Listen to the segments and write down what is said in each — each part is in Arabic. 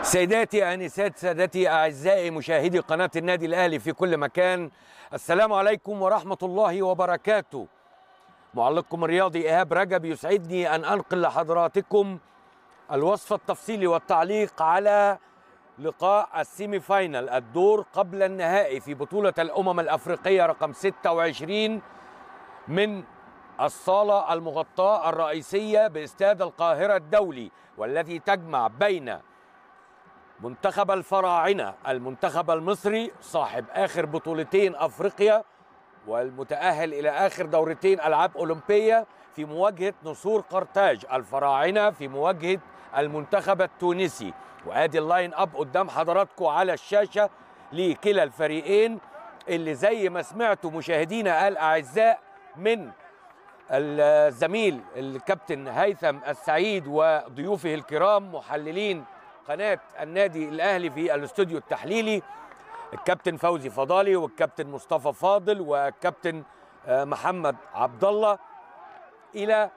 سيداتي آنسات سادتي أعزائي مشاهدي قناة النادي الأهلي في كل مكان، السلام عليكم ورحمة الله وبركاته. معلقكم الرياضي إيهاب رجب، يسعدني أن أنقل لحضراتكم الوصف التفصيلي والتعليق على لقاء السيمي فاينل، الدور قبل النهائي في بطولة الأمم الأفريقية رقم 26 من الصالة المغطاة الرئيسية باستاد القاهرة الدولي، والتي تجمع بين منتخب الفراعنة المنتخب المصري صاحب آخر بطولتين أفريقيا والمتأهل إلى آخر دورتين ألعاب أولمبية في مواجهة نسور قرطاج. الفراعنة في مواجهة المنتخب التونسي، وادي اللاين اب قدام حضراتكم على الشاشة لكلا الفريقين، اللي زي ما سمعتوا مشاهدينا الأعزاء من الزميل الكابتن هيثم السعيد وضيوفه الكرام محللين قناة النادي الأهلي في الاستوديو التحليلي، الكابتن فوزي فضالي والكابتن مصطفى فاضل والكابتن محمد عبد الله، إلى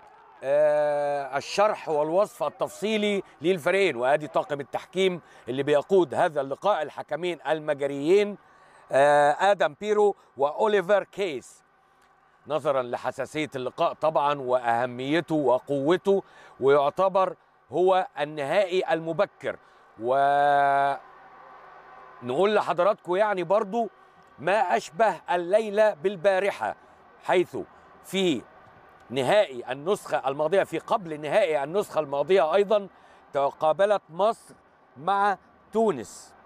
الشرح والوصف التفصيلي للفريقين. وادي طاقم التحكيم اللي بيقود هذا اللقاء، الحكمين المجريين آدم بيرو وأوليفر كيس، نظرا لحساسية اللقاء طبعا وأهميته وقوته، ويعتبر هو النهائي المبكر. ونقول لحضراتكم يعني برضو ما أشبه الليلة بالبارحة، حيث في نهائي النسخة الماضية، في قبل نهائي النسخة الماضية أيضا، تقابلت مصر مع تونس،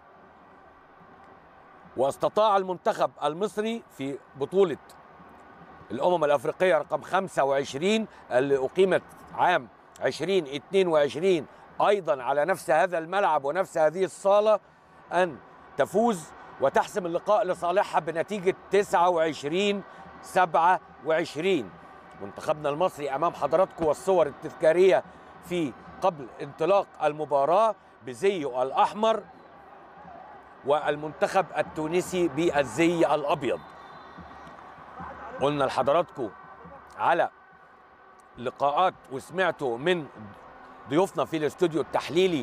واستطاع المنتخب المصري في بطولة الأمم الأفريقية رقم 25 اللي أقيمت عام 2022 أيضا على نفس هذا الملعب ونفس هذه الصالة أن تفوز وتحسم اللقاء لصالحها بنتيجة 29-27. منتخبنا المصري أمام حضراتكم والصور التذكارية في قبل انطلاق المباراة بزيه الأحمر، والمنتخب التونسي بالزي الأبيض. قلنا لحضراتكم على لقاءات وسمعتوا من ضيوفنا في الاستوديو التحليلي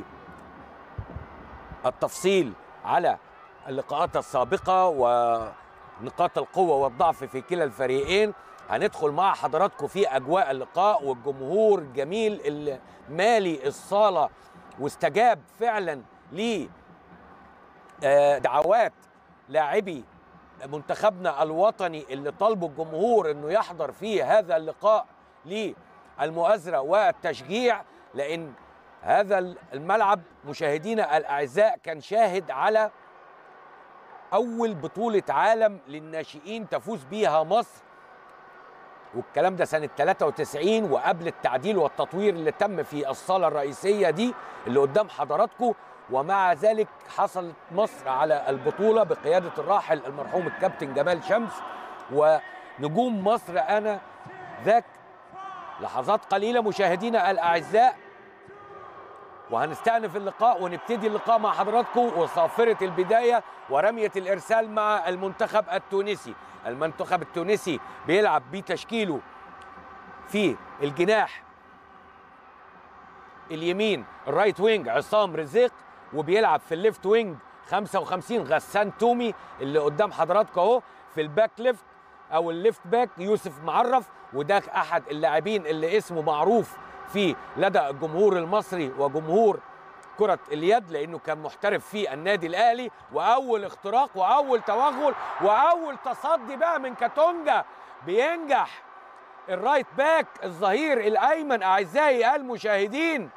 التفصيل على اللقاءات السابقة ونقاط القوة والضعف في كلا الفريقين. هندخل مع حضراتكم في أجواء اللقاء والجمهور الجميل اللي مالي الصالة واستجاب فعلا لدعوات لاعبي منتخبنا الوطني اللي طلبوا الجمهور انه يحضر فيه هذا اللقاء للمؤازرة والتشجيع، لأن هذا الملعب مشاهدينا الأعزاء كان شاهد على أول بطولة عالم للناشئين تفوز بيها مصر، والكلام ده سنة 93 وقبل التعديل والتطوير اللي تم في الصالة الرئيسية دي اللي قدام حضراتكم. ومع ذلك حصلت مصر على البطولة بقيادة الراحل المرحوم الكابتن جمال شمس ونجوم مصر. أنا ذاك لحظات قليلة مشاهدينا الأعزاء وهنستأنف اللقاء ونبتدي اللقاء مع حضراتكم، وصافرة البداية ورمية الإرسال مع المنتخب التونسي. المنتخب التونسي بيلعب بتشكيله في الجناح اليمين الرايت وينج عصام رزيق، وبيلعب في الليفت وينج 55 غسان تومي اللي قدام حضراتكم اهو. في الباك ليفت او الليفت باك يوسف معرف، وده احد اللاعبين اللي اسمه معروف في لدى الجمهور المصري وجمهور كرة اليد، لانه كان محترف في النادي الاهلي. واول اختراق واول توغل واول تصدي بقى من كاتونجا، بينجح الرايت باك الظهير الايمن اعزائي المشاهدين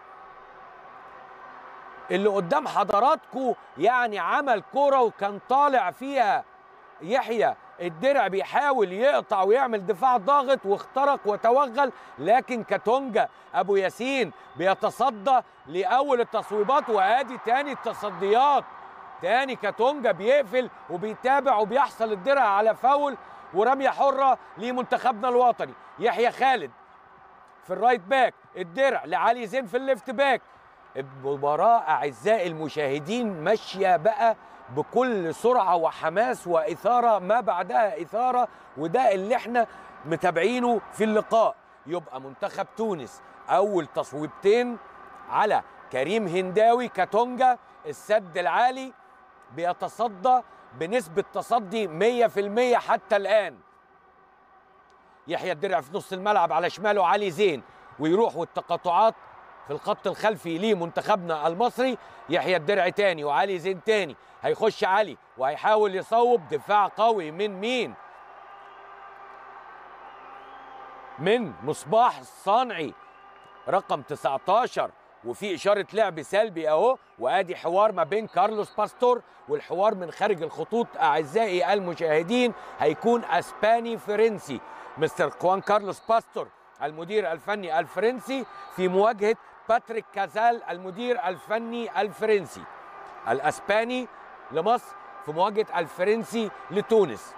اللي قدام حضراتكم، يعني عمل كرة وكان طالع فيها يحيى الدرع بيحاول يقطع ويعمل دفاع ضاغط واخترق وتوغل، لكن كاتونجا ابو ياسين بيتصدى لاول التصويبات. وادي تاني التصديات، تاني كاتونجا بيقفل وبيتابع وبيحصل الدرع على فاول ورمية حرة لمنتخبنا الوطني. يحيى خالد في الرايت باك، الدرع لعلي زين في الليفت باك. المباراة أعزائي المشاهدين ماشية بقى بكل سرعة وحماس وإثارة ما بعدها إثارة، وده اللي احنا متابعينه في اللقاء. يبقى منتخب تونس أول تصويبتين على كريم هنداوي كاتونجا السد العالي بيتصدى بنسبة تصدي 100% حتى الآن. يحيى الدرع في نص الملعب، على شماله علي زين، ويروح والتقاطعات في الخط الخلفي لمنتخبنا المصري. يحيى الدرع تاني وعلي زين تاني، هيخش علي وهيحاول يصوب. دفاع قوي من مين؟ من مصباح الصانعي رقم 19، وفي إشارة لعب سلبي أهو. وآدي حوار ما بين كارلوس باستور، والحوار من خارج الخطوط أعزائي المشاهدين هيكون أسباني فرنسي. مستر خوان كارلوس باستور المدير الفني الفرنسي في مواجهة باتريك كازال المدير الفني الفرنسي. الأسباني لمصر في مواجهة الفرنسي لتونس.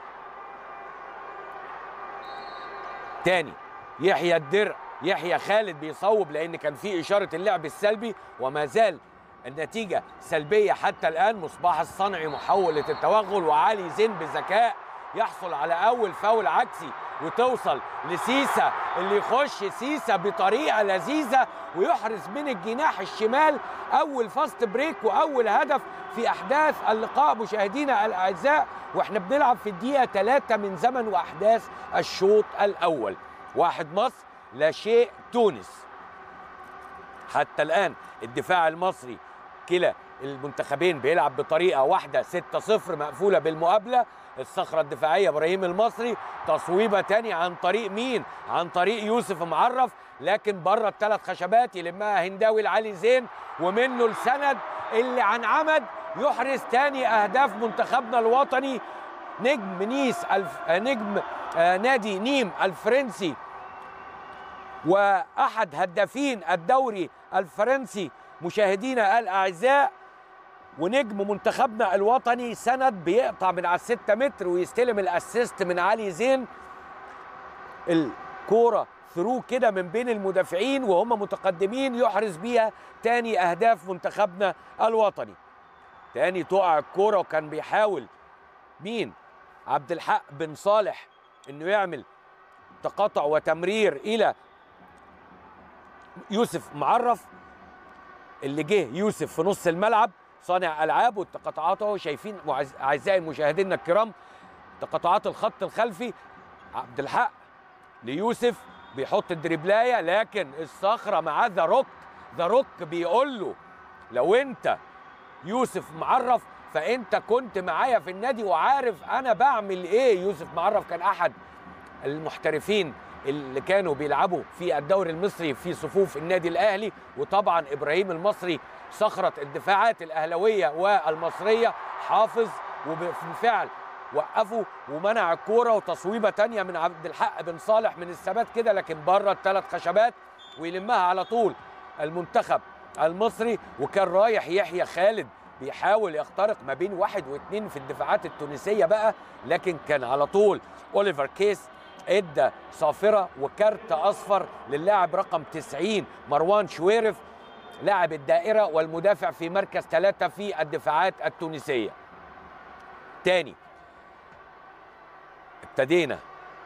تاني يحيى الدرع، يحيى خالد بيصوب لأن كان في إشارة اللعب السلبي، وما زال النتيجة سلبية حتى الآن. مصباح الصنعي محاولة التوغل، وعلي زين بذكاء يحصل على أول فاول عكسي، وتوصل لسيسا اللي يخش سيسا بطريقة لذيذة ويحرز من الجناح الشمال أول فاست بريك وأول هدف في أحداث اللقاء مشاهدينا الأعزاء، وإحنا بنلعب في الدقيقة 3 من زمن وأحداث الشوط الأول. 1 مصر لا شيء تونس. حتى الآن الدفاع المصري كلا المنتخبين بيلعب بطريقة واحدة 6-0 مقفولة بالمقابلة. الصخرة الدفاعية إبراهيم المصري، تصويبة تاني عن طريق مين؟ عن طريق يوسف معرف، لكن بره ال3 خشبات يلمها هنداوي لعلي زين، ومنه السند اللي عن عمد يحرز تاني أهداف منتخبنا الوطني. نجم نيس نجم نادي نيم الفرنسي وأحد هدافين الدوري الفرنسي مشاهدينا الأعزاء، ونجم منتخبنا الوطني، سند بيقطع من على 6 متر ويستلم الاسيست من علي زين. الكورة ثرو كده من بين المدافعين وهم متقدمين، يحرز بيها تاني أهداف منتخبنا الوطني. تاني تقع الكورة، وكان بيحاول مين؟ عبد الحق بن صالح انه يعمل تقاطع وتمرير الى يوسف معرف، اللي جه يوسف في نص الملعب صانع العاب. والتقاطعات اهو شايفين اعزائي المشاهدين الكرام، تقاطعات الخط الخلفي. عبد الحق ليوسف بيحط الدريبلايه، لكن الصخره مع ذا روك بيقول له لو انت يوسف معرف فانت كنت معايا في النادي وعارف انا بعمل ايه. يوسف معرف كان احد المحترفين اللي كانوا بيلعبوا في الدوري المصري في صفوف النادي الاهلي، وطبعا ابراهيم المصري صخرة الدفاعات الاهلاويه والمصريه حافظ، وبالفعل وقفوا ومنع الكوره، وتصويبه ثانيه من عبد الحق بن صالح من الثبات كده، لكن بره ال3 خشبات ويلمها على طول المنتخب المصري. وكان رايح يحيى خالد بيحاول يخترق ما بين 1 و2 في الدفاعات التونسيه بقى، لكن كان على طول اوليفر كيس ادى صافره وكارت اصفر للاعب رقم 90 مروان شويرف لاعب الدائره والمدافع في مركز 3 في الدفاعات التونسيه. تاني ابتدينا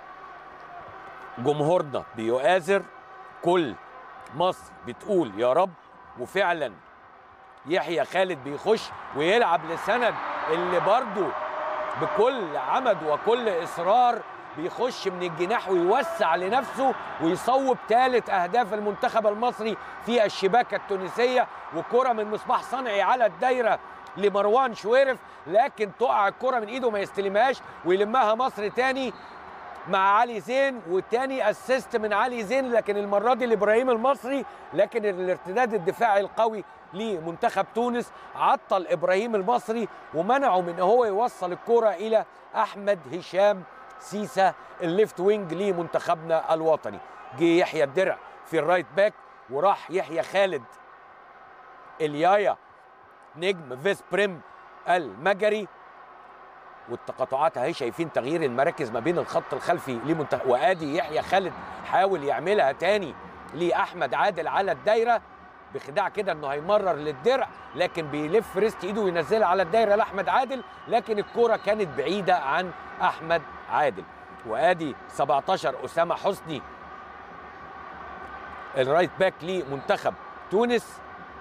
جمهورنا بيؤازر، كل مصر بتقول يا رب، وفعلا يحيى خالد بيخش ويلعب لسند اللي برضو بكل عمد وكل اصرار بيخش من الجناح ويوسع لنفسه ويصوب 3 أهداف المنتخب المصري في الشباكة التونسية. وكرة من مصباح صنعي على الدايرة لمروان شويرف، لكن تقع الكرة من ايده ما يستلمهاش ويلمها مصر تاني مع علي زين، وتاني اسيست من علي زين، لكن المرة دي لإبراهيم المصري. لكن الارتداد الدفاعي القوي لمنتخب تونس عطل إبراهيم المصري ومنعه من هو يوصل الكرة إلى أحمد هشام سيسا الليفت وينج لمنتخبنا الوطني. جه يحيى الدرع في الرايت باك، وراح يحيى خالد اليايا نجم فيس بريم المجري. والتقاطعات اهي شايفين تغيير المراكز ما بين الخط الخلفي لمنتخب، وادي يحيى خالد حاول يعملها تاني لاحمد عادل على الدايره بخداع كده انه هيمرر للدرع، لكن بيلف ريست ايده وينزلها على الدايره لاحمد عادل، لكن الكره كانت بعيده عن احمد عادل. وادي 17 اسامه حسني الرايت باك لمنتخب تونس.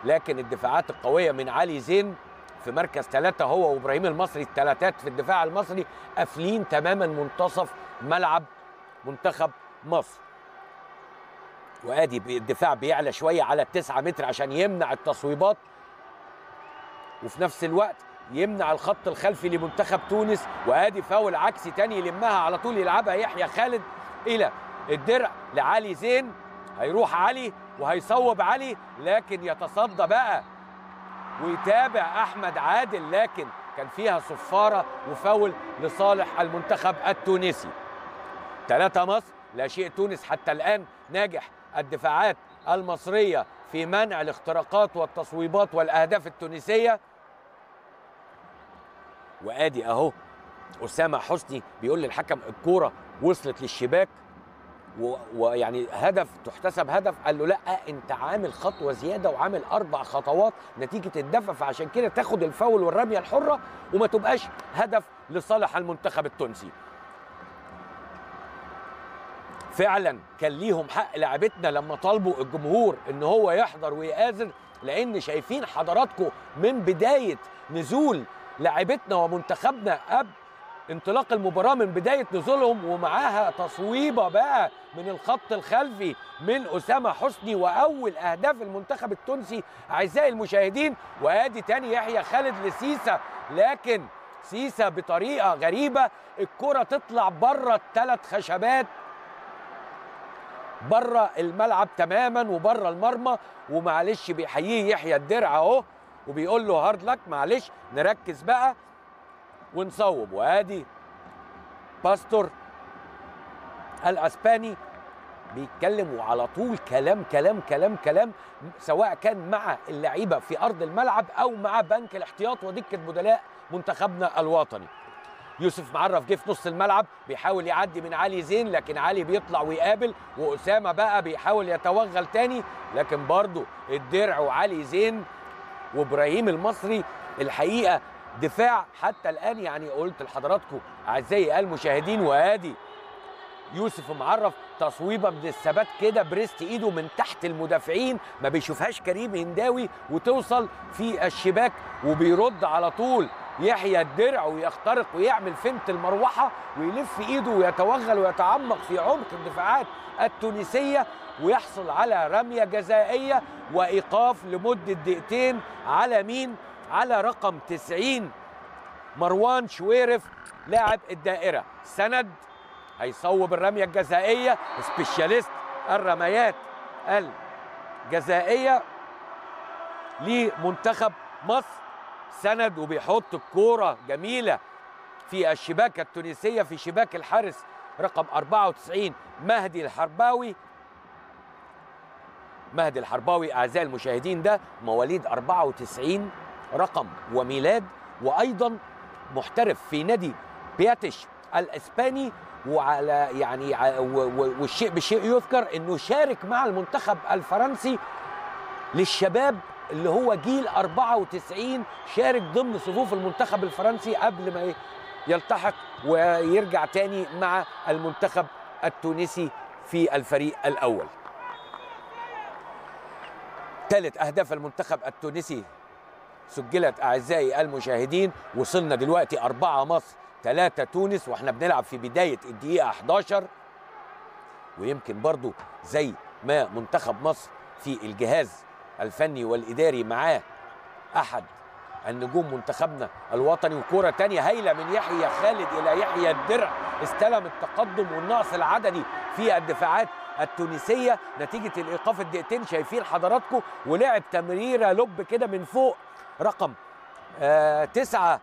لكن الدفاعات القويه من علي زين في مركز 3 هو وابراهيم المصري، الثلاثات في الدفاع المصري قافلين تماما منتصف ملعب منتخب مصر. وادي الدفاع بيعلى شويه على 9 متر عشان يمنع التصويبات، وفي نفس الوقت يمنع الخط الخلفي لمنتخب تونس. وادي فاول عكسي تاني يلمها على طول، يلعبها يحيى خالد الى الدرع لعلي زين. هيروح علي وهيصوب علي، لكن يتصدى بقى ويتابع احمد عادل، لكن كان فيها صفاره وفاول لصالح المنتخب التونسي. 3 مصر لا شيء تونس. حتى الان ناجح الدفاعات المصريه في منع الاختراقات والتصويبات والاهداف التونسيه. وادي اهو اسامه حسني بيقول للحكم الكوره وصلت للشباك، ويعني هدف تحتسب هدف. قال له لا، انت عامل خطوه زياده وعامل 4 خطوات نتيجه الدفع، فعشان كده تاخد الفاول والرميه الحره وما تبقاش هدف لصالح المنتخب التونسي. فعلا كان ليهم حق لاعبتنا لما طالبوا الجمهور ان هو يحضر ويآزر، لان شايفين حضراتكم من بدايه نزول لاعبتنا ومنتخبنا قبل انطلاق المباراه، من بدايه نزولهم ومعاها تصويبه بقى من الخط الخلفي من اسامه حسني، واول اهداف المنتخب التونسي اعزائي المشاهدين. وادي تاني يحيى خالد لسيسا، لكن سيسا بطريقه غريبه الكره تطلع بره ال3 خشبات، بره الملعب تماما وبره المرمى. ومعلش بيحييه يحيى الدرع اهو وبيقول له هارد لك، معلش نركز بقى ونصوب. وادي باستور الاسباني بيتكلم وعلى طول كلام كلام كلام كلام، سواء كان مع اللعيبه في ارض الملعب او مع بنك الاحتياط ودكه بدلاء منتخبنا الوطني. يوسف معرف جه في نص الملعب بيحاول يعدي من علي زين، لكن علي بيطلع ويقابل، واسامه بقى بيحاول يتوغل تاني، لكن برضه الدرع وعلي زين وابراهيم المصري الحقيقه دفاع حتى الان. يعني قلت لحضراتكم اعزائي المشاهدين، وادي يوسف معرف تصويبه من الثبات كده بريست ايده من تحت المدافعين، ما بيشوفهاش كريم هنداوي وتوصل في الشباك، وبيرد على طول يحيى الدرع ويخترق ويعمل فنت المروحه ويلف ايده ويتوغل ويتعمق في عمق الدفاعات التونسيه، ويحصل على رميه جزائيه وايقاف لمده دقيقتين على مين؟ على رقم 90 مروان شويرف لاعب الدائره. سند هيصوب الرميه الجزائيه، سبيشاليست الرميات الجزائيه لمنتخب مصر. سند وبيحط الكوره جميله في الشباكه التونسيه، في شباك الحارس رقم 94 مهدي الحرباوي. مهدي الحرباوي اعزائي المشاهدين ده مواليد 94 رقم وميلاد، وايضا محترف في نادي بياتش الاسباني. وعلى يعني والشيء بالشيء يذكر انه شارك مع المنتخب الفرنسي للشباب اللي هو جيل 94، شارك ضمن صفوف المنتخب الفرنسي قبل ما يلتحق ويرجع تاني مع المنتخب التونسي في الفريق الاول. 3 أهداف المنتخب التونسي سجلت اعزائي المشاهدين. وصلنا دلوقتي 4 مصر 3 تونس، واحنا بنلعب في بدايه الدقيقه 11. ويمكن برضو زي ما منتخب مصر في الجهاز الفني والاداري معاه احد النجوم منتخبنا الوطني. وكره تانية هايله من يحيى خالد الى يحيى الدرع، استلم التقدم والنقص العددي في الدفاعات التونسيه نتيجه الايقاف الدقيقتين شايفين حضراتكم. ولعب تمريره لب كده من فوق رقم 9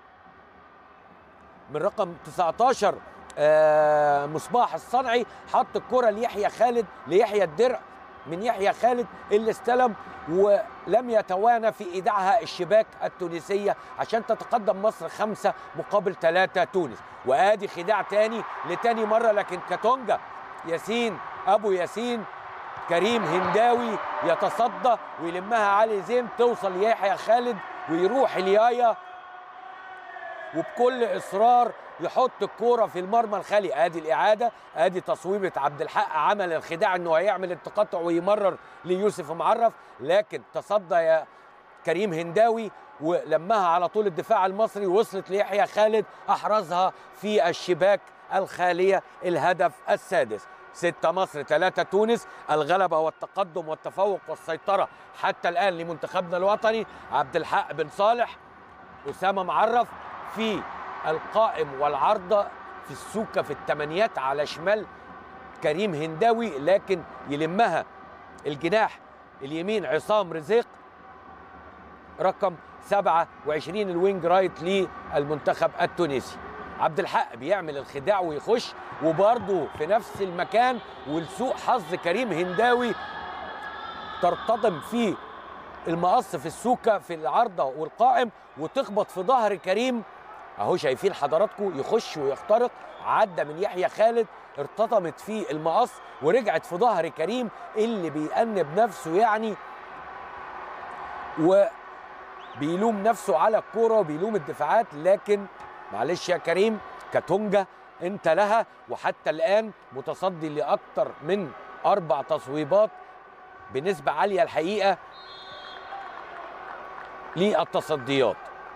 من رقم 19 مصباح الصنعي، حط الكره ليحيى خالد ليحيى الدرع من يحيى خالد اللي استلم ولم يتوانى في ايداعها الشباك التونسيه عشان تتقدم مصر 5-3 تونس. وادي خداع تاني لتاني مره، لكن كاتونجا ياسين ابو ياسين كريم هنداوي يتصدى ويلمها علي زين، توصل يحيى خالد ويروح اليايا وبكل اصرار يحط الكوره في المرمى الخالي. ادي الاعاده، ادي تصويبه عبد الحق، عمل الخداع انه هيعمل التقاطع ويمرر ليوسف معرف، لكن تصدى يا كريم هنداوي ولمها على طول الدفاع المصري، وصلت ليحيى خالد احرزها في الشباك الخاليه. الهدف السادس. 6 مصر 3 تونس. الغلبه والتقدم والتفوق والسيطره حتى الان لمنتخبنا الوطني. عبد الحق بن صالح، اسامه معرف في القائم والعارضه في السوكه في الثمانيات على شمال كريم هنداوي، لكن يلمها الجناح اليمين عصام رزيق رقم 27 الوينج رايت للمنتخب التونسي. عبد الحق بيعمل الخداع ويخش، وبرضه في نفس المكان، ولسوء حظ كريم هنداوي ترتطم في المقص في السوكه في العارضه والقائم وتخبط في ظهر كريم اهو شايفين حضراتكم، يخش ويخترق، عدى من يحيى خالد، ارتطمت في المقص ورجعت في ظهر كريم اللي بيأنب نفسه يعني، وبيلوم نفسه على الكوره وبيلوم الدفاعات. لكن معلش يا كريم، كاتونجا انت لها، وحتى الان متصدي لاكثر من 4 تصويبات بنسبه عاليه الحقيقه للتصديات.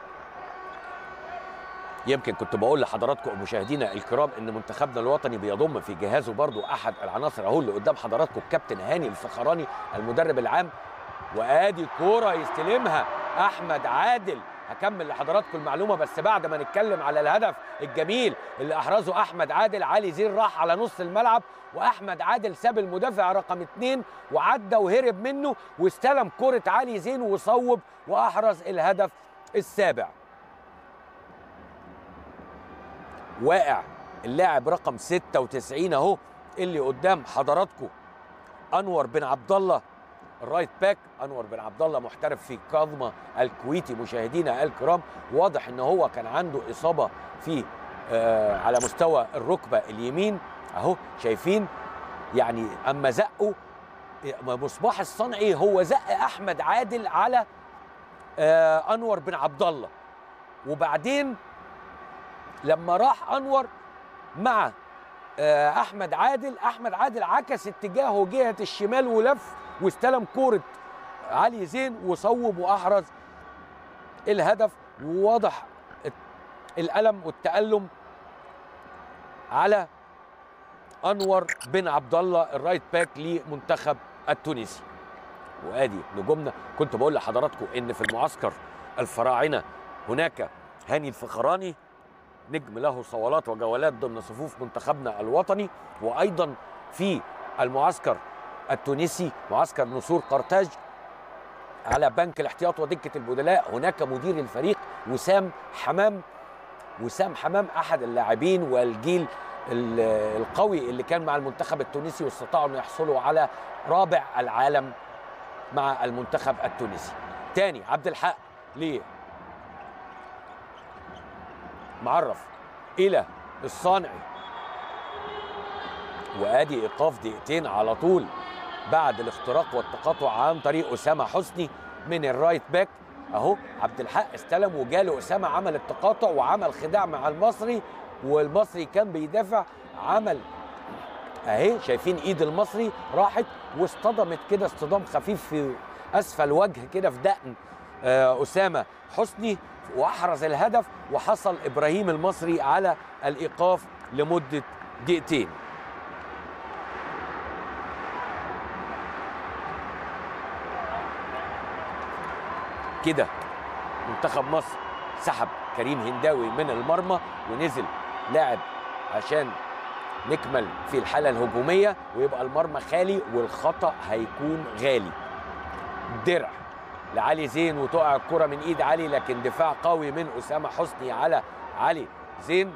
يمكن كنت بقول لحضراتكم مشاهدينا الكرام ان منتخبنا الوطني بيضم في جهازه برضو احد العناصر اهو اللي قدام حضراتكم، الكابتن هاني الفخراني المدرب العام. وادي كوره يستلمها احمد عادل. هكمل لحضراتكم المعلومه بس بعد ما نتكلم على الهدف الجميل اللي احرزه احمد عادل. علي زين راح على نص الملعب، واحمد عادل ساب المدافع رقم 2 وعدى وهرب منه واستلم كره علي زين وصوب واحرز الهدف السابع. واقع اللاعب رقم 96 اهو اللي قدام حضراتكم، انور بن عبد الله الرايت باك. انور بن عبد الله محترف في كاظمه الكويتي مشاهدينا الكرام. واضح ان هو كان عنده اصابه في على مستوى الركبه اليمين اهو شايفين يعني. اما زقه مصباح الصنعي هو زق احمد عادل على انور بن عبد الله، وبعدين لما راح انور مع احمد عادل عكس اتجاهه جهه الشمال ولف واستلم كوره علي زين وصوب واحرز الهدف. وواضح الالم والتالم على انور بن عبد الله الرايت باك لمنتخب التونسي. وادي نجومنا. كنت بقول لحضراتكم ان في المعسكر الفراعنه هناك هاني الفخراني نجم له صولات وجولات ضمن صفوف منتخبنا الوطني، وايضا في المعسكر التونسي معسكر نسور قرطاج على بنك الاحتياط ودكه البدلاء هناك مدير الفريق وسام حمام احد اللاعبين والجيل القوي اللي كان مع المنتخب التونسي واستطاعوا ان يحصلوا على رابع العالم مع المنتخب التونسي. تاني عبد الحق ليه معرف الى الصانعي، وادي ايقاف دقيقتين على طول بعد الاختراق والتقاطع عن طريق اسامه حسني من الرايت باك اهو. عبد الحق استلم وجاله اسامه، عمل التقاطع وعمل خداع مع المصري، والمصري كان بيدافع، عمل اهي شايفين ايد المصري راحت واصطدمت كده اصطدام خفيف في اسفل وجه كده في دقن اسامه حسني واحرز الهدف، وحصل ابراهيم المصري على الايقاف لمده دقيقتين. كده منتخب مصر سحب كريم هنداوي من المرمى ونزل لاعب عشان نكمل في الحاله الهجوميه ويبقى المرمى خالي، والخطا هيكون غالي. درع لعلي زين وتقع الكره من ايد علي، لكن دفاع قوي من اسامه حسني على علي زين،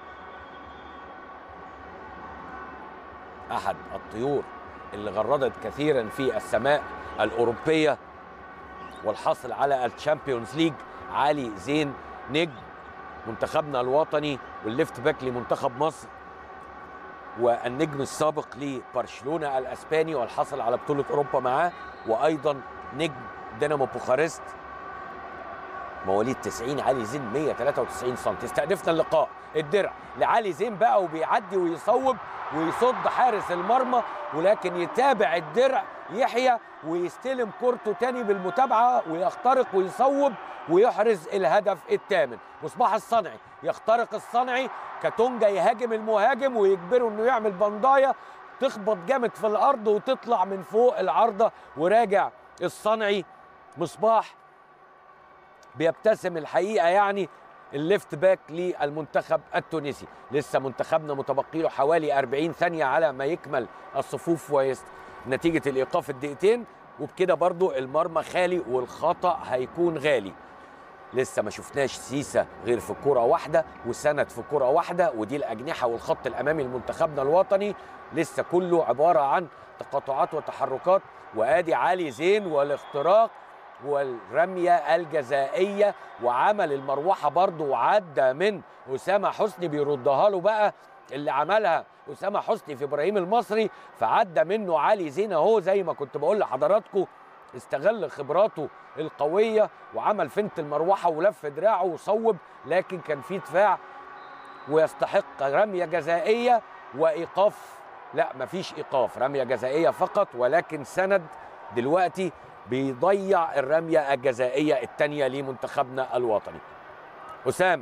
احد الطيور اللي غردت كثيرا في السماء الاوروبيه والحاصل على الشامبيونز ليج. علي زين نجم منتخبنا الوطني والليفت باك لمنتخب مصر والنجم السابق لبرشلونه الاسباني والحصل على بطوله اوروبا معاه، وايضا نجم دينامو بوخارست مواليد 90، علي زين 193 سم. استهدفنا اللقاء، الدرع لعلي زين بقى وبيعدي ويصوب ويصد حارس المرمى، ولكن يتابع الدرع يحيى ويستلم كورته تاني بالمتابعه ويخترق ويصوب ويحرز الهدف الثامن. مصباح الصنعي يخترق الصنعي، كاتونجا يهاجم المهاجم ويجبره انه يعمل بندايه تخبط جامد في الارض وتطلع من فوق العارضه، وراجع الصنعي. مصباح بيبتسم الحقيقه، يعني الليفت باك للمنتخب التونسي. لسه منتخبنا متبقي له حوالي 40 ثانيه على ما يكمل الصفوف نتيجه الايقاف الدقيقتين، وبكده برضو المرمى خالي والخطا هيكون غالي. لسه ما شفناش سيسا غير في كرة واحدة وسند في كرة واحدة، ودي الأجنحة والخط الأمامي لمنتخبنا الوطني. لسه كله عبارة عن تقاطعات وتحركات. وآدي علي زين والاختراق والرمية الجزائية وعمل المروحة برضو، وعدى من أسامة حسني بيردها له بقى اللي عملها أسامة حسني في إبراهيم المصري، فعدى منه علي زين اهو. زي ما كنت بقول لحضراتكم، استغل خبراته القوية وعمل فنت المروحة ولف دراعه وصوب، لكن كان في دفاع ويستحق رمية جزائية وإيقاف. لا، مفيش إيقاف، رمية جزائية فقط، ولكن سند دلوقتي بيضيع الرمية الجزائية الثانية لمنتخبنا الوطني. أسامة،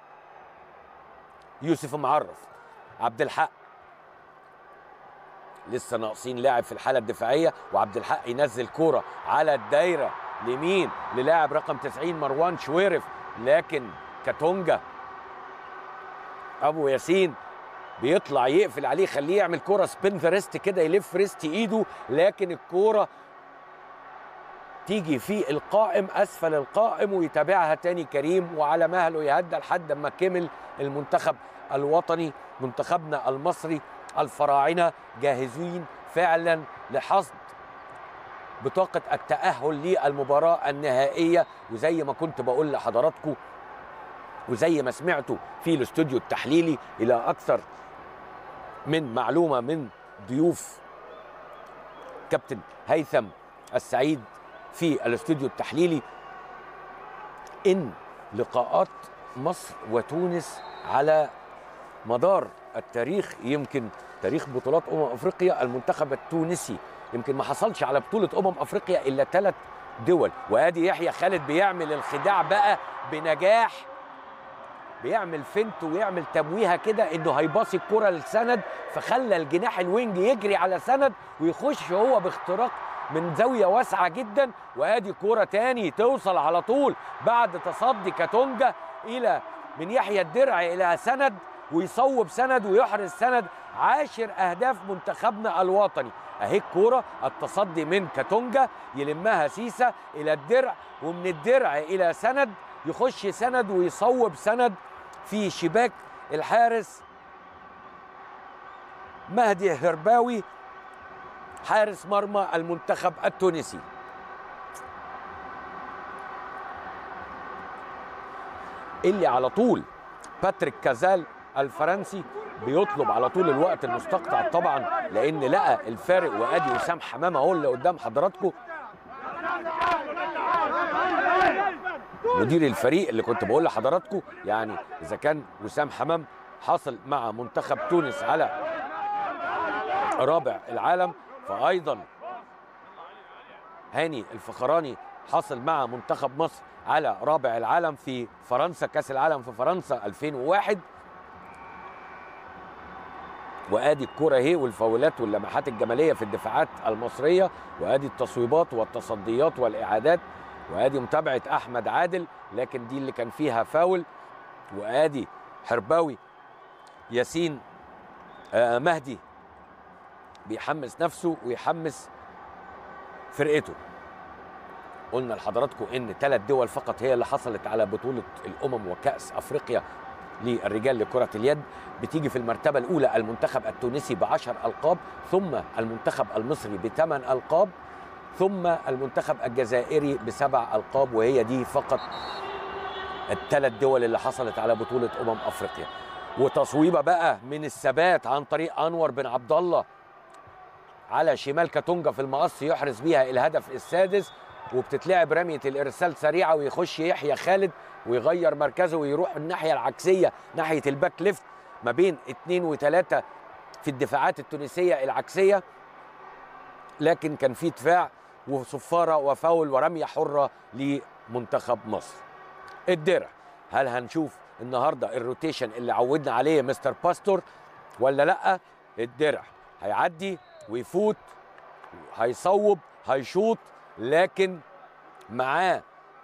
يوسف معرف، عبد الحق، لسه ناقصين لاعب في الحاله الدفاعيه، وعبد الحق ينزل كوره على الدايره لمين؟ للاعب رقم 90 مروان شويرف، لكن كاتونجا ابو ياسين بيطلع يقفل عليه، خليه يعمل كوره سبين ذا ريست كده، يلف ريست ايده، لكن الكوره تيجي في القائم اسفل القائم ويتابعها تاني كريم، وعلى مهله يهدى لحد ما كمل المنتخب الوطني. منتخبنا المصري الفراعنه جاهزين فعلا لحصد بطاقه التاهل للمباراه النهائيه. وزي ما كنت بقول لحضراتكم وزي ما سمعتوا في الاستوديو التحليلي الى اكثر من معلومه من ضيوف كابتن هيثم السعيد في الاستوديو التحليلي، ان لقاءات مصر وتونس على مدار التاريخ، يمكن تاريخ بطولات افريقيا، المنتخب التونسي يمكن ما حصلش على بطوله افريقيا الا 3 دول. وادي يحيى خالد بيعمل الخداع بقى بنجاح، بيعمل فنت ويعمل تمويهه كده انه هيباصي الكره لسند، فخلى الجناح الوينج يجري على سند ويخش هو باختراق من زاويه واسعه جدا. وادي كوره تاني توصل على طول بعد تصدي كاتونجا الى من يحيى الدرع الى سند، ويصوب سند ويحرز سند 10 اهداف منتخبنا الوطني. اهي الكوره، التصدي من كاتونجا يلمها سيسا الى الدرع، ومن الدرع الى سند يخش سند ويصوب سند في شباك الحارس مهدي هرباوي حارس مرمى المنتخب التونسي. اللي على طول باتريك كازال الفرنسي بيطلب على طول الوقت المستقطع طبعا، لان لقى الفارق. وادي وسام حمامه اهو اللي قدام حضراتكم، مدير الفريق اللي كنت بقول لحضراتكم. يعني اذا كان وسام حمام حاصل مع منتخب تونس على رابع العالم، فايضا هاني الفخراني حاصل مع منتخب مصر على رابع العالم في فرنسا، كاس العالم في فرنسا 2001. وادي الكرة اهي والفاولات واللمحات الجماليه في الدفاعات المصريه، وادي التصويبات والتصديات والاعادات، وادي متابعه احمد عادل لكن دي اللي كان فيها فاول. وادي حرباوي ياسين مهدي بيحمس نفسه ويحمس فرقته. قلنا لحضراتكم ان 3 دول فقط هي اللي حصلت على بطوله الامم وكاس افريقيا للرجال لكرة اليد. بتيجي في المرتبة الأولى المنتخب التونسي ب10 ألقاب، ثم المنتخب المصري ب8 ألقاب، ثم المنتخب الجزائري ب7 ألقاب. وهي دي فقط ال3 دول اللي حصلت على بطولة أفريقيا. وتصويبة بقى من الثبات عن طريق أنور بن عبد الله على شمال كاتونجا في المقص، يحرز بيها الهدف السادس. وبتتلعب رميه الارسال سريعه، ويخش يحيى خالد ويغير مركزه ويروح الناحيه العكسيه ناحيه الباك ليفت ما بين 2 و3 في الدفاعات التونسيه العكسيه، لكن كان في دفاع وصفاره وفاول ورميه حره لمنتخب مصر. الدرع، هل هنشوف النهارده الروتيشن اللي عودنا عليه مستر باستور ولا لا؟ الدرع هيعدي ويفوت، هيصوب، هيشوط، لكن معاه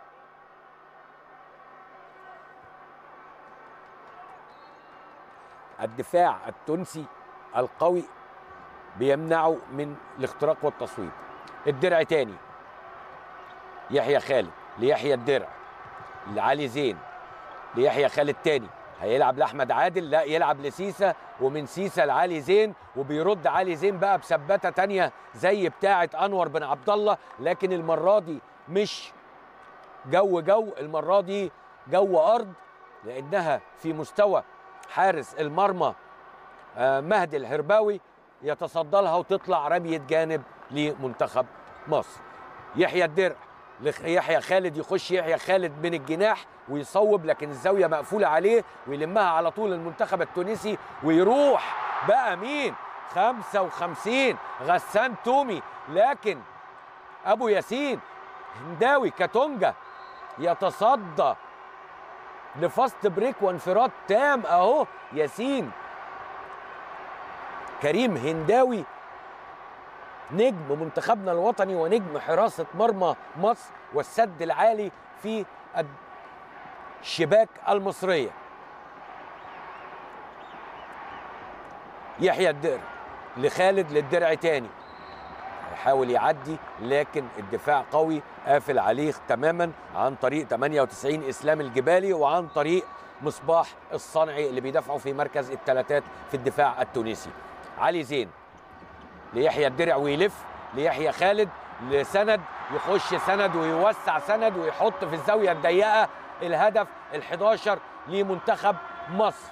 الدفاع التونسي القوي بيمنعه من الاختراق والتصويب. الدرع تاني، يحيى خالد ليحيى الدرع لعلي زين ليحيى خالد تاني، هيلعب لاحمد عادل، لا يلعب لسيسه، ومن سيسه لعلي زين، وبيرد علي زين بقى بثبته تانيه زي بتاعه انور بن عبد الله، لكن المره دي مش جو، المره دي جو ارض، لانها في مستوى حارس المرمى مهدي الهرباوي، يتصدى لها وتطلع رميه جانب لمنتخب مصر. يحيى الدرع يحيى خالد، يخش يحيى خالد من الجناح ويصوب، لكن الزاويه مقفوله عليه، ويلمها على طول المنتخب التونسي، ويروح بقى مين؟ 55 غسان تومي، لكن ابو ياسين هنداوي كاتونجا يتصدى لفاست بريك وانفراد تام اهو. ياسين كريم هنداوي نجم منتخبنا الوطني ونجم حراسة مرمى مصر والسد العالي في الشباك المصرية. يحيى الدرع لخالد للدرع تاني، يحاول يعدي لكن الدفاع قوي قافل عليه تماما عن طريق 98 اسلام الجبالي وعن طريق مصباح الصنعي اللي بيدافعوا في مركز الثلاثات في الدفاع التونسي. علي زين ليحيى الدرع ويلف ليحيى خالد لسند، يخش سند ويوسع سند ويحط في الزاويه الضيقه الهدف ال11 لمنتخب مصر.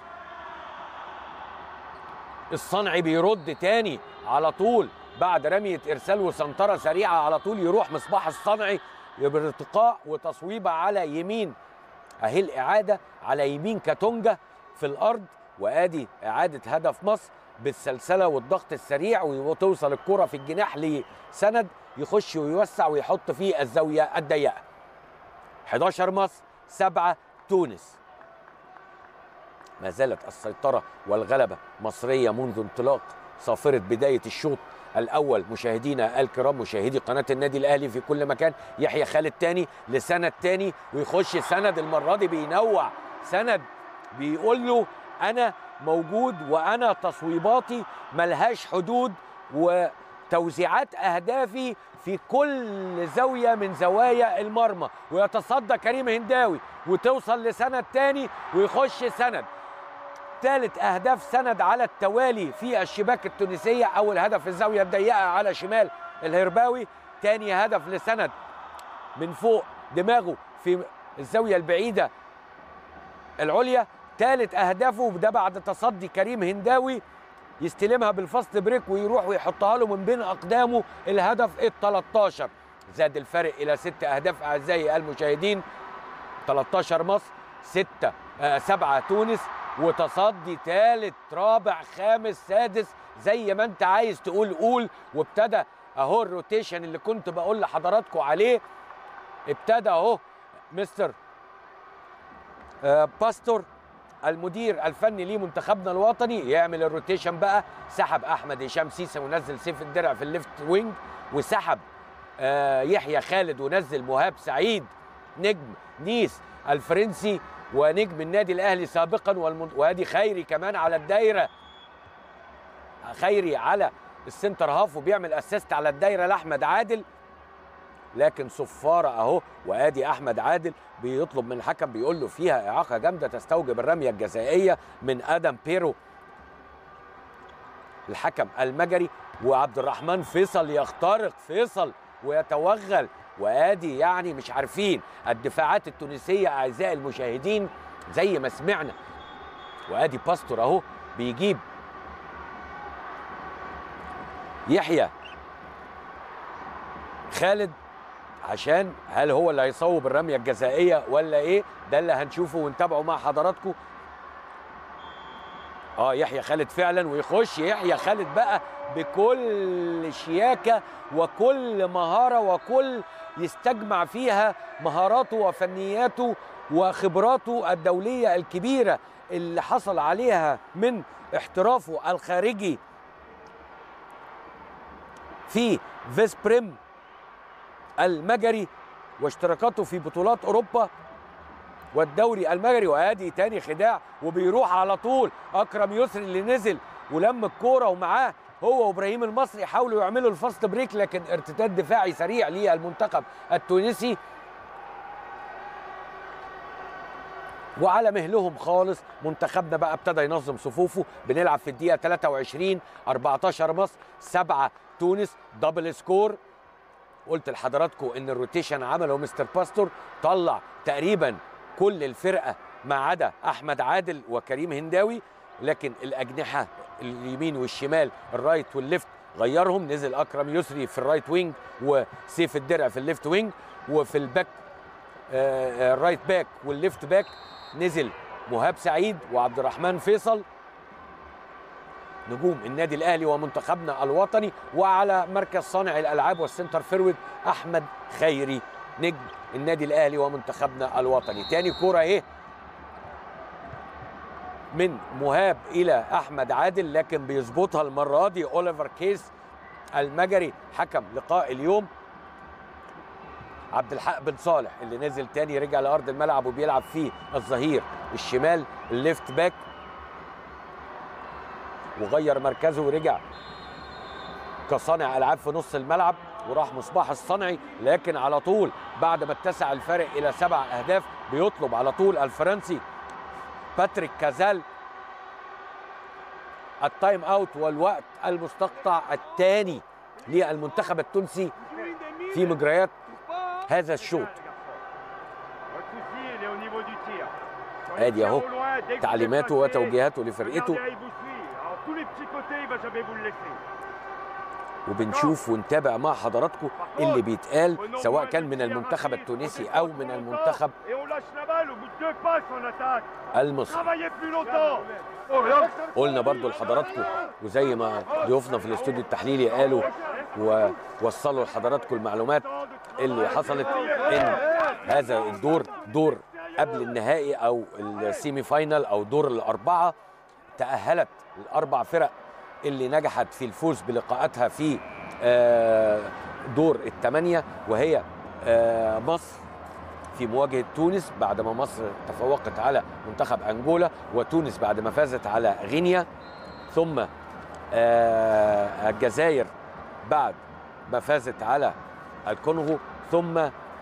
الصنعي بيرد تاني على طول بعد رميه ارسال وسنطره سريعه، على طول يروح مصباح الصنعي بارتقاء وتصويبه على يمين، اهي الاعاده على يمين كاتونجا في الارض، وادي اعاده هدف مصر بالسلسله والضغط السريع، وتوصل الكره في الجناح لسند يخش ويوسع ويحط في الزاويه الضيقه. 11 مصر 7 تونس. ما زالت السيطره والغلبه مصريه منذ انطلاق صافره بدايه الشوط الاول. مشاهدينا الكرام، مشاهدي قناه النادي الاهلي في كل مكان، يحيى خالد تاني لسند تاني، ويخش سند المره دي بينوع، سند بيقول له انا موجود وانا تصويباتي ملهاش حدود وتوزيعات اهدافي في كل زاويه من زوايا المرمى. ويتصدى كريم هنداوي وتوصل لسند تاني ويخش سند. ثالث اهداف سند على التوالي في الشباك التونسيه، اول هدف في الزاويه الضيقه على شمال الهرباوي، ثاني هدف لسند من فوق دماغه في الزاويه البعيده العليا، ثالث اهدافه ده بعد تصدي كريم هنداوي يستلمها بالفاست بريك ويروح ويحطها له من بين اقدامه الهدف ال13. زاد الفرق الى 6 اهداف اعزائي المشاهدين. 13 مصر 7 تونس، وتصدي ثالث رابع خامس سادس زي ما انت عايز تقول قول. وابتدى اهو الروتيشن اللي كنت بقول لحضراتكم عليه، ابتدى اهو مستر باستور المدير الفني لمنتخبنا الوطني يعمل الروتيشن بقى. سحب احمد هشام سيسه ونزل سيف الدرع في الليفت وينج، وسحب يحيى خالد ونزل مهاب سعيد نجم نيس الفرنسي ونجم النادي الاهلي سابقا، وادي خيري كمان على الدايره، خيري على السنتر هاف وبيعمل اسيست على الدايره لاحمد عادل، لكن صفاره اهو. وادي احمد عادل بيطلب من الحكم بيقول له فيها اعاقه جامده تستوجب الرميه الجزائيه من ادم بيرو الحكم المجري. وعبد الرحمن فيصل يخترق فيصل ويتوغل، وادي يعني مش عارفين الدفاعات التونسيه اعزائي المشاهدين زي ما سمعنا. وادي باستور اهو بيجيب يحيى خالد عشان هل هو اللي هيصوب الرميه الجزائيه ولا ايه؟ ده اللي هنشوفه ونتابعه مع حضراتكم. يحيى خالد فعلا، ويخش يحيى خالد بقى بكل شياكه وكل مهاره وكل يستجمع فيها مهاراته وفنياته وخبراته الدوليه الكبيره اللي حصل عليها من احترافه الخارجي في فيسبريم المجري واشتراكاته في بطولات اوروبا والدوري المجري. وادي تاني خداع وبيروح على طول اكرم يسري اللي نزل ولم الكوره، ومعاه هو وابراهيم المصري يحاولوا يعملوا الفاست بريك، لكن ارتداد دفاعي سريع للمنتخب التونسي. وعلى مهلهم خالص منتخبنا بقى ابتدى ينظم صفوفه. بنلعب في الدقيقه 23 14 مصر 7 تونس، دبل سكور. قلت لحضراتكم ان الروتيشن عمله مستر باستور، طلع تقريبا كل الفرقه ما عدا احمد عادل وكريم هنداوي، لكن الاجنحه اليمين والشمال الرايت والليفت غيرهم. نزل اكرم يسري في الرايت وينج وسيف الدرع في الليفت وينج، وفي الباك الرايت باك والليفت باك نزل مهاب سعيد وعبد الرحمن فيصل نجوم النادي الاهلي ومنتخبنا الوطني. وعلى مركز صانع الالعاب والسنتر فيرود احمد خيري نجم النادي الاهلي ومنتخبنا الوطني. تاني كوره اهي من مهاب الى احمد عادل، لكن بيظبطها المره دي اوليفر كيس المجري حكم لقاء اليوم. عبد الحق بن صالح اللي نزل تاني رجع لارض الملعب وبيلعب فيه الظهير الشمال الليفت باك، وغير مركزه ورجع كصانع العاب في نص الملعب وراح مصباح الصنعي. لكن على طول بعد ما اتسع الفارق الى 7 اهداف بيطلب على طول الفرنسي باتريك كازال التايم اوت والوقت المستقطع الثاني للمنتخب التونسي في مجريات هذا الشوط. ادي اهو تعليماته وتوجيهاته لفرقته، وبنشوف ونتابع مع حضراتكم اللي بيتقال سواء كان من المنتخب التونسي او من المنتخب المصري. قلنا برضو لحضراتكم وزي ما ضيوفنا في الاستوديو التحليلي قالوا ووصلوا لحضراتكم المعلومات اللي حصلت، ان هذا الدور دور قبل النهائي او السيمي فاينال او دور الاربعه. تأهلت الاربع فرق اللي نجحت في الفوز بلقاءاتها في دور الثمانيه، وهي مصر في مواجهه تونس بعد ما مصر تفوقت على منتخب انجولا، وتونس بعد ما فازت على غينيا، ثم الجزائر بعد ما فازت على الكونغو، ثم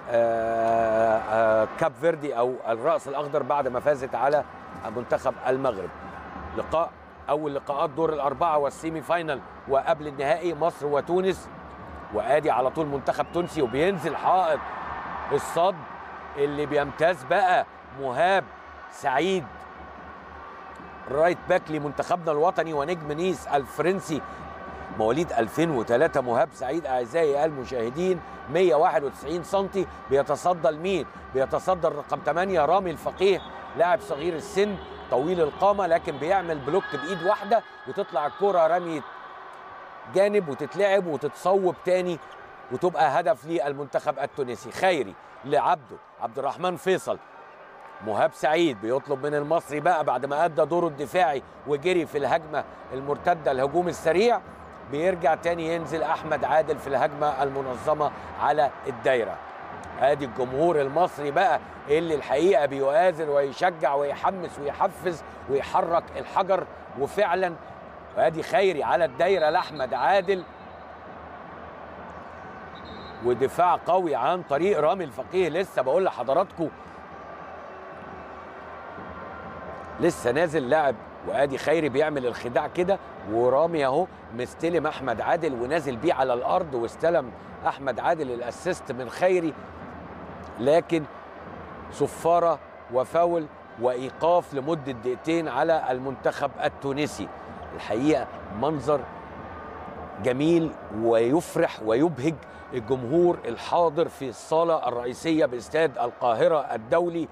كاب فيردي او الرأس الاخضر بعد ما فازت على منتخب المغرب. لقاء اول لقاءات دور الاربعه والسيمي فاينال وقبل النهائي مصر وتونس. وادي على طول منتخب تونسي وبينزل حائط الصد اللي بيمتاز بقى مهاب سعيد رايت باك لمنتخبنا الوطني ونجم نيس الفرنسي مواليد 2003. مهاب سعيد اعزائي المشاهدين 191 سم، بيتصدى لمين؟ بيتصدى رقم 8 رامي الفقيه، لاعب صغير السن طويل القامه، لكن بيعمل بلوك بايد واحده وتطلع الكره رميه جانب وتتلعب وتتصوب تاني وتبقى هدف للمنتخب التونسي. خيري لعبده عبد الرحمن فيصل. مهاب سعيد بيطلب من المصري بقى بعد ما ادى دوره الدفاعي وجري في الهجمه المرتده الهجوم السريع، بيرجع تاني ينزل احمد عادل في الهجمه المنظمه على الدايره. ادي الجمهور المصري بقى اللي الحقيقه بيؤازر ويشجع ويحمس ويحفز ويحرك الحجر، وفعلا ادي خيري على الدايره لاحمد عادل، ودفاع قوي عن طريق رامي الفقيه. لسه بقول لحضراتكم لسه نازل لاعب، وادي خيري بيعمل الخداع كده، ورامي اهو مستلم احمد عادل ونازل بيه على الارض، واستلم احمد عادل الاسيست من خيري، لكن صفاره وفاول وايقاف لمده دقيقتين على المنتخب التونسي. الحقيقه منظر جميل ويفرح ويبهج الجمهور الحاضر في الصالة الرئيسية باستاد القاهرة الدولي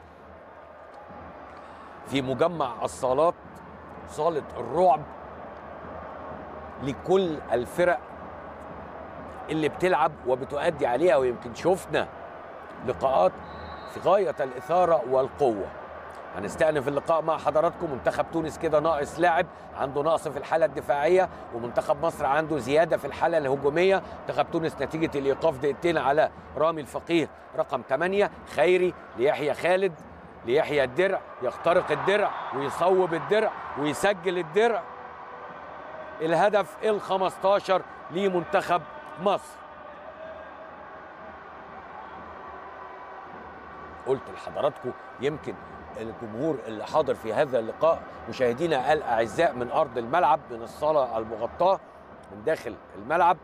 في مجمع الصالات، صالة الرعب لكل الفرق اللي بتلعب وبتؤدي عليها. ويمكن شفنا لقاءات في غاية الإثارة والقوة. هنستأنف اللقاء مع حضراتكم. منتخب تونس كده ناقص لاعب، عنده نقص في الحالة الدفاعية، ومنتخب مصر عنده زيادة في الحالة الهجومية. منتخب تونس نتيجة الإيقاف دقيقتين على رامي الفقيه رقم 8. خيري ليحيى خالد، ليحيى الدرع، يخترق الدرع ويصوب الدرع ويسجل الدرع. الهدف ال15 لمنتخب مصر. قلت لحضراتكم يمكن الجمهور اللي حاضر في هذا اللقاء مشاهدينا الأعزاء من أرض الملعب، من الصالة المغطاة، من داخل الملعب،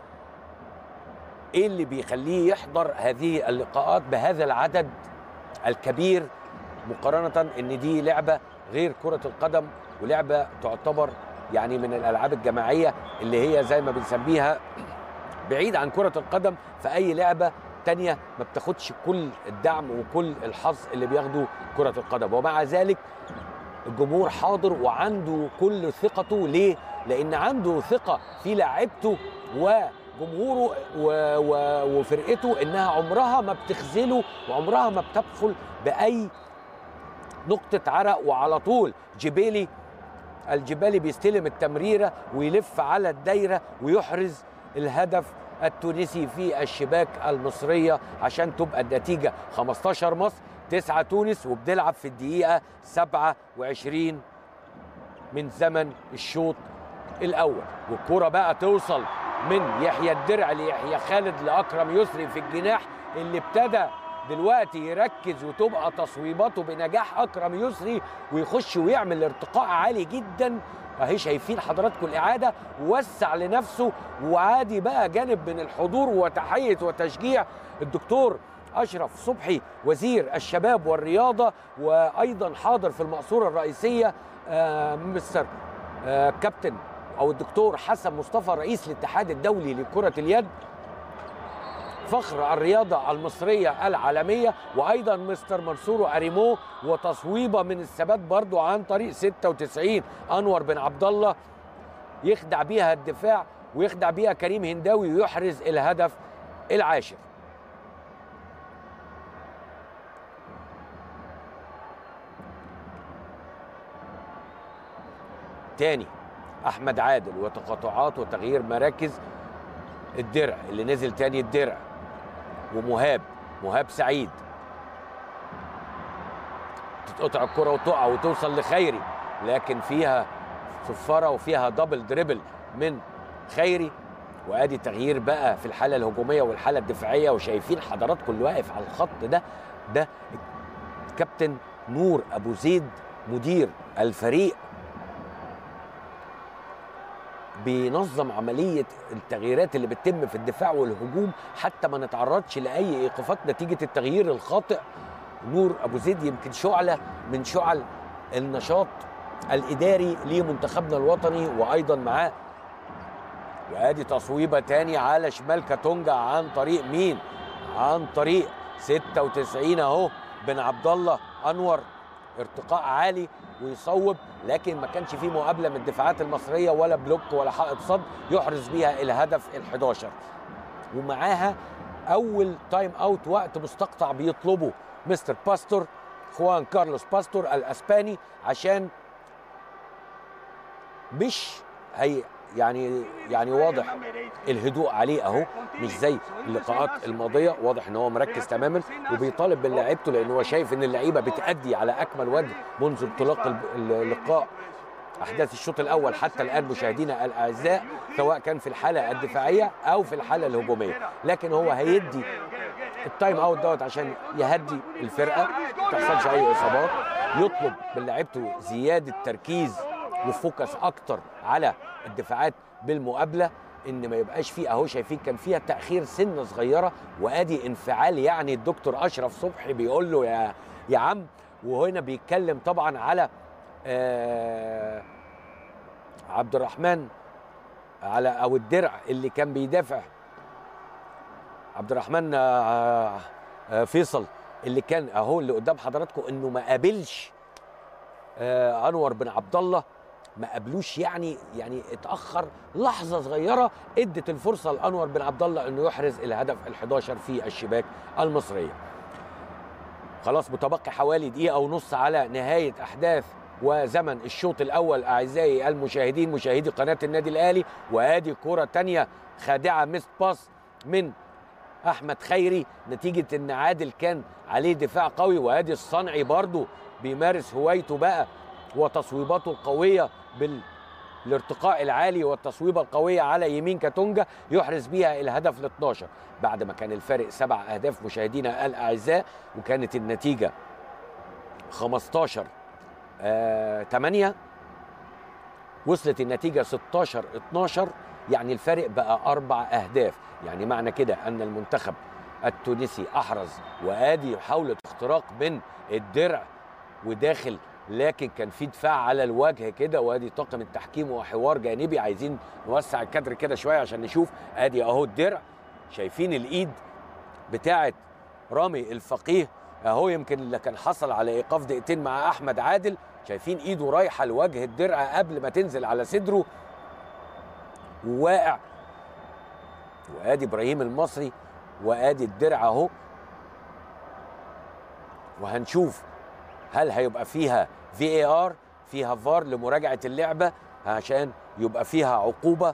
إيه اللي بيخليه يحضر هذه اللقاءات بهذا العدد الكبير، مقارنة إن دي لعبة غير كرة القدم، ولعبة تعتبر يعني من الألعاب الجماعية اللي هي زي ما بنسميها بعيد عن كرة القدم. فأي لعبة تانية ما بتاخدش كل الدعم وكل الحظ اللي بياخده كرة القدم، ومع ذلك الجمهور حاضر وعنده كل ثقته. ليه؟ لأن عنده ثقة في لاعبته وجمهوره وفرقته إنها عمرها ما بتخذله وعمرها ما بتبخل بأي نقطة عرق. وعلى طول الجبالي بيستلم التمريرة ويلف على الدايرة ويحرز الهدف التونسي في الشباك المصرية عشان تبقى النتيجة 15 مصر 9 تونس، وبنلعب في الدقيقة 27 من زمن الشوط الأول. والكرة بقى توصل من يحيى الدرع ليحيى خالد لأكرم يسري في الجناح، اللي ابتدى دلوقتي يركز وتبقى تصويباته بنجاح أكرم يسري ويخش ويعمل ارتقاء عالي جدا. اهي شايفين حضراتكم الإعادة، ووسع لنفسه وعادي بقى جانب من الحضور وتحية وتشجيع الدكتور أشرف صبحي وزير الشباب والرياضة، وأيضا حاضر في المقصورة الرئيسية مستر كابتن أو الدكتور حسن مصطفى رئيس الاتحاد الدولي لكرة اليد، فخر الرياضة المصرية العالمية، وأيضا مستر منصور أريمو، وتصويبة من الثبات برضو عن طريق 96 أنور بن عبد الله يخدع بيها الدفاع ويخدع بيها كريم هنداوي ويحرز الهدف العاشر. تاني أحمد عادل وتقاطعات وتغيير مراكز الدرع اللي نزل تاني الدرع، ومهاب سعيد تتقطع الكرة وتقع وتوصل لخيري، لكن فيها صفارة وفيها دبل دريبل من خيري. وادي تغيير بقى في الحالة الهجومية والحالة الدفاعية. وشايفين حضراتكم اللي واقف على الخط ده كابتن نور أبو زيد مدير الفريق، بينظم عملية التغييرات اللي بتتم في الدفاع والهجوم حتى ما نتعرضش لأي إيقافات نتيجة التغيير الخاطئ. نور أبو زيد يمكن شعلة من شعل النشاط الإداري لمنتخبنا الوطني، وأيضا معاه. وادي تصويبة تاني على شمال كاتونجا عن طريق مين؟ عن طريق 96 اهو بن عبد الله أنور، ارتقاء عالي ويصوب، لكن ما كانش فيه مقابله من الدفاعات المصريه ولا بلوك ولا حائط صد يحرز بيها الهدف ال11. ومعاها اول تايم اوت، وقت مستقطع بيطلبه مستر باستور، خوان كارلوس باستور الاسباني، عشان مش هي يعني واضح الهدوء عليه اهو، مش زي اللقاءات الماضيه، واضح ان هو مركز تماما وبيطالب من لعيبته، لان هو شايف ان اللعيبه بتأدي على اكمل وجه منذ انطلاق اللقاء. احداث الشوط الاول حتى الان مشاهدينا الاعزاء، سواء كان في الحاله الدفاعيه او في الحاله الهجوميه، لكن هو هيدي التايم اوت دوت عشان يهدي الفرقه ما تحصلش اي اصابات، يطلب من لعيبته زياده تركيز وفوكس اكتر على الدفاعات بالمقابله، ان ما يبقاش فيه اهو شايفين كان فيها تاخير سنه صغيره. وادي انفعال يعني الدكتور اشرف صبحي بيقول له يا عم، وهنا بيتكلم طبعا على عبد الرحمن على او الدرع اللي كان بيدافع عبد الرحمن فيصل، اللي كان اهو اللي قدام حضراتكم، انه ما قابلش انور بن عبد الله، ما قابلوش، يعني اتاخر لحظه صغيره ادت الفرصه لانور بن عبد الله انه يحرز الهدف ال11 في الشباك المصريه. خلاص متبقي حوالي دقيقه ونص على نهايه احداث وزمن الشوط الاول اعزائي المشاهدين، مشاهدي قناه النادي الاهلي. وادي كره ثانيه خادعه، ميست باس من احمد خيري، نتيجه ان عادل كان عليه دفاع قوي. وادي الصنعي برضو بيمارس هوايته بقى وتصويباته القويه بالارتقاء العالي والتصويبه القويه على يمين كاتونجا، يحرز بيها الهدف ال12 بعد ما كان الفارق 7 اهداف مشاهدينا الاعزاء، وكانت النتيجه 15-8. وصلت النتيجه 16-12، يعني الفارق بقى 4 اهداف. يعني معنى كده ان المنتخب التونسي احرز، وادي محاوله اختراق من الدرع وداخل، لكن كان في دفاع على الوجه كده. وادي طاقم التحكيم وحوار جانبي، عايزين نوسع الكادر كده شويه عشان نشوف. ادي اهو الدرع، شايفين الايد بتاعه رامي الفقيه اهو، يمكن اللي كان حصل على ايقاف دقيقتين مع احمد عادل، شايفين ايده رايحه لوجه الدرع قبل ما تنزل على صدره وواقع. وادي ابراهيم المصري، وادي الدرع اهو. وهنشوف هل هيبقى فيها VAR، فيها فار لمراجعه اللعبه عشان يبقى فيها عقوبه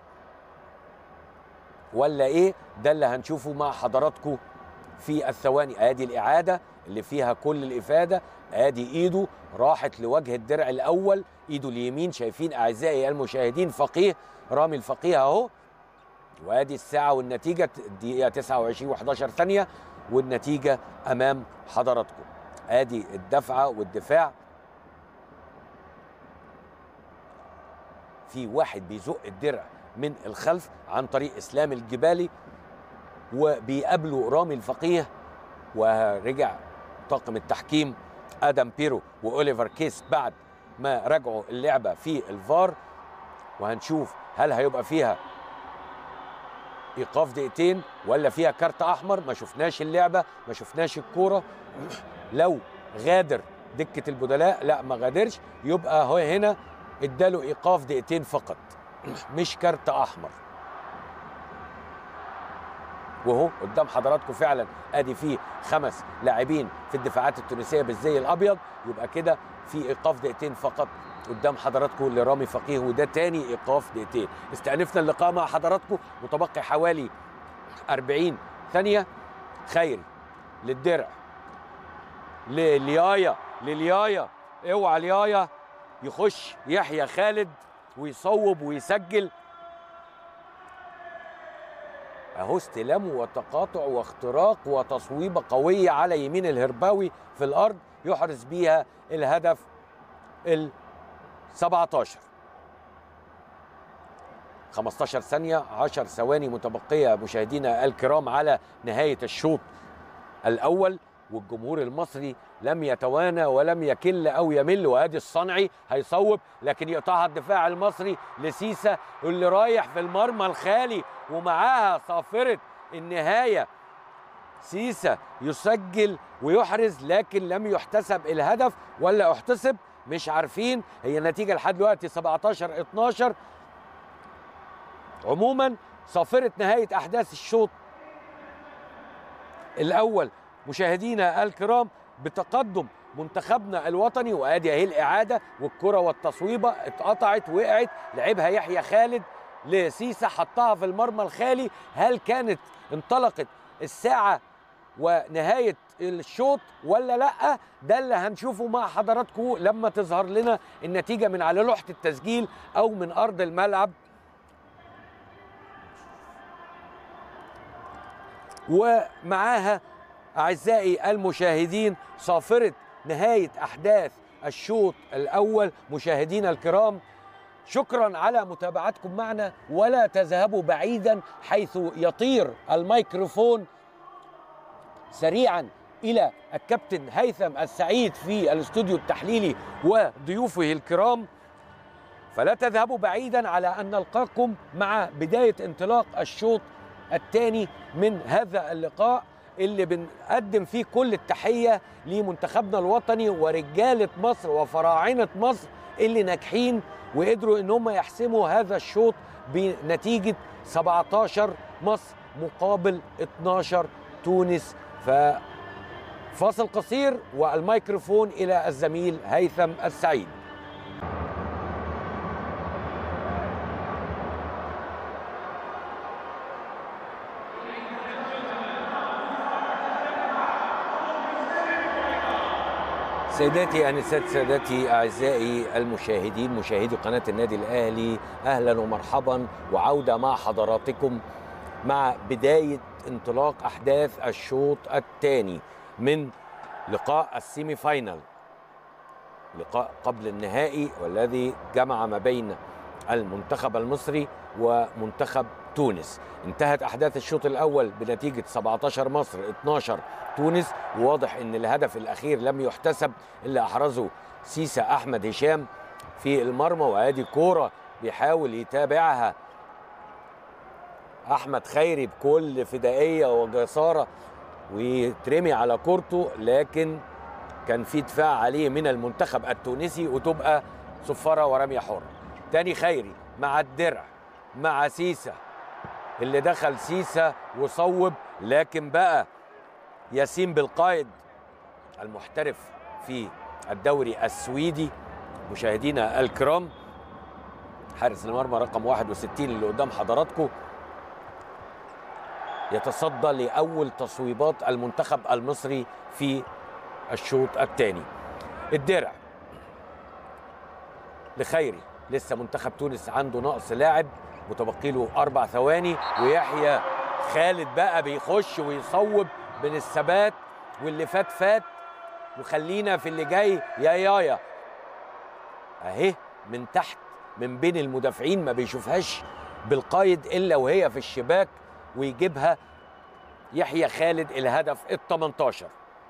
ولا ايه. ده اللي هنشوفه مع حضراتكم في الثواني. ادي الاعاده اللي فيها كل الافاده. ادي ايده راحت لوجه الدرع الاول، ايده اليمين، شايفين اعزائي المشاهدين فقيه، رامي الفقيه اهو. وادي الساعه والنتيجه، الدقيقه 29 و11 ثانيه، والنتيجه امام حضراتكم. ادي الدفعه والدفاع، في واحد بيزق الدرع من الخلف عن طريق اسلام الجبالي، وبيقابله رامي الفقيه. ورجع طاقم التحكيم ادم بيرو واوليفر كيس بعد ما راجعوا اللعبه في الفار، وهنشوف هل هيبقى فيها ايقاف دقيقتين ولا فيها كارت احمر. ما شفناش اللعبه، ما شفناش الكوره. لو غادر دكه البدلاء، لا ما غادرش، يبقى هو هنا اداله ايقاف دقيقتين فقط مش كارت احمر. وهو قدام حضراتكم فعلا ادي فيه 5 لاعبين في الدفاعات التونسيه بالزي الابيض، يبقى كده في ايقاف دقيقتين فقط قدام حضراتكم لرامي فقيه، وده تاني ايقاف دقيقتين. استأنفنا اللقاء مع حضراتكم، متبقي حوالي 40 ثانيه. خيري للدرع، لليايا، اوعى ليايا يخش يحيى خالد ويصوب ويسجل اهو. استلام وتقاطع واختراق وتصويبه قويه على يمين الهرباوي في الارض، يحرز بيها الهدف ال17. 15 ثانيه، 10 ثواني متبقيه مشاهدينا الكرام على نهايه الشوط الاول، والجمهور المصري لم يتوانى ولم يكل او يمل. وادي الصنعي هيصوب، لكن يقطعها الدفاع المصري لسيسا اللي رايح في المرمى الخالي، ومعاها صافره النهايه. سيسا يسجل ويحرز، لكن لم يحتسب الهدف ولا احتسب، مش عارفين. هي النتيجه لحد دلوقتي 17-12. عموما صافره نهايه احداث الشوط الاول مشاهدينا الكرام بتقدم منتخبنا الوطني. وادي اهي الاعاده، والكره والتصويبه اتقطعت، وقعت، لعبها يحيى خالد لسيسا، حطها في المرمى الخالي. هل كانت انطلقت الساعه ونهايه الشوط ولا لا؟ ده اللي هنشوفه مع حضراتكم لما تظهر لنا النتيجه من على لوحه التسجيل او من ارض الملعب. ومعاها أعزائي المشاهدين صافرة نهاية أحداث الشوط الأول. مشاهدينا الكرام، شكرا على متابعتكم معنا، ولا تذهبوا بعيدا حيث يطير الميكروفون سريعا إلى الكابتن هيثم السعيد في الاستوديو التحليلي وضيوفه الكرام فلا تذهبوا بعيدا على أن نلقاكم مع بداية انطلاق الشوط الثاني من هذا اللقاء اللي بنقدم فيه كل التحية لمنتخبنا الوطني ورجالة مصر وفراعنة مصر اللي ناجحين وقدروا ان هم يحسموا هذا الشوط بنتيجة 17 مصر مقابل 12 تونس. فاصل قصير والميكروفون إلى الزميل هيثم السعيد. سيداتي أنسات سادتي أعزائي المشاهدين مشاهدي قناة النادي الأهلي، أهلا ومرحبا وعودة مع حضراتكم مع بداية انطلاق أحداث الشوط الثاني من لقاء السيمي فاينال، لقاء قبل النهائي والذي جمع ما بين المنتخب المصري ومنتخب تونس. انتهت أحداث الشوط الأول بنتيجة 17 مصر 12 تونس، وواضح أن الهدف الأخير لم يحتسب اللي أحرزه سيسا أحمد هشام في المرمى، وهذه كورة بيحاول يتابعها أحمد خيري بكل فدائية وجسارة ويترمي على كورته، لكن كان في دفاع عليه من المنتخب التونسي وتبقى صفارة ورمية حرة. تاني خيري مع الدرع مع سيسا اللي دخل سيسا وصوب، لكن بقى ياسين بالقائد المحترف في الدوري السويدي مشاهدينا الكرام، حارس المرمى رقم 61 اللي قدام حضراتكم، يتصدى لأول تصويبات المنتخب المصري في الشوط الثاني. الدرع لخيري، لسه منتخب تونس عنده نقص لاعب متبقي له 4 ثواني، ويحيى خالد بقى بيخش ويصوب من الثبات، واللي فات فات وخلينا في اللي جاي يا يايا اهي من تحت من بين المدافعين، ما بيشوفهاش بالقايد الا وهي في الشباك، ويجيبها يحيى خالد الهدف ال18.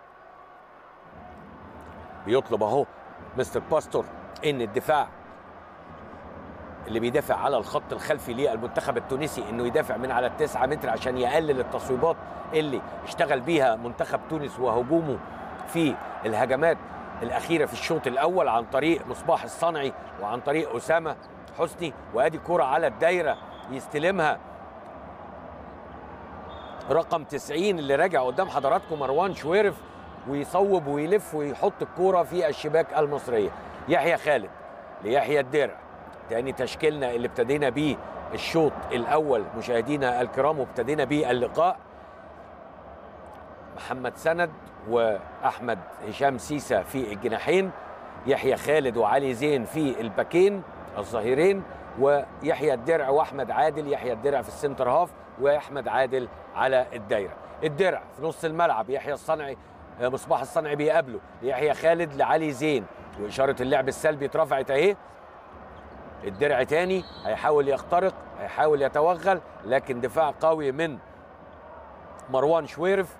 بيطلب اهو مستر باستور ان الدفاع اللي بيدافع على الخط الخلفي للمنتخب التونسي انه يدافع من على ال9 متر عشان يقلل التصويبات اللي اشتغل بيها منتخب تونس وهجومه في الهجمات الاخيره في الشوط الاول عن طريق مصباح الصنعي وعن طريق اسامه حسني. وادي كرة على الدايره يستلمها رقم 90 اللي راجع قدام حضراتكم مروان شويرف، ويصوب ويلف ويحط الكرة في الشباك المصريه. يحيى خالد ليحيى الدرع، تاني تشكيلنا اللي ابتدينا بيه الشوط الاول مشاهدينا الكرام وابتدينا بيه اللقاء. محمد سند واحمد هشام سيسا في الجناحين، يحيى خالد وعلي زين في الباكين الظهيرين، ويحيى الدرع واحمد عادل، يحيى الدرع في السنتر هاف واحمد عادل على الدايره. الدرع في نص الملعب، يحيى الصنعي مصباح الصنعي بيقابله، يحيى خالد لعلي زين، واشاره اللعب السلبي اترفعت اهي. الدرع تاني هيحاول يخترق، هيحاول يتوغل، لكن دفاع قوي من مروان شويرف،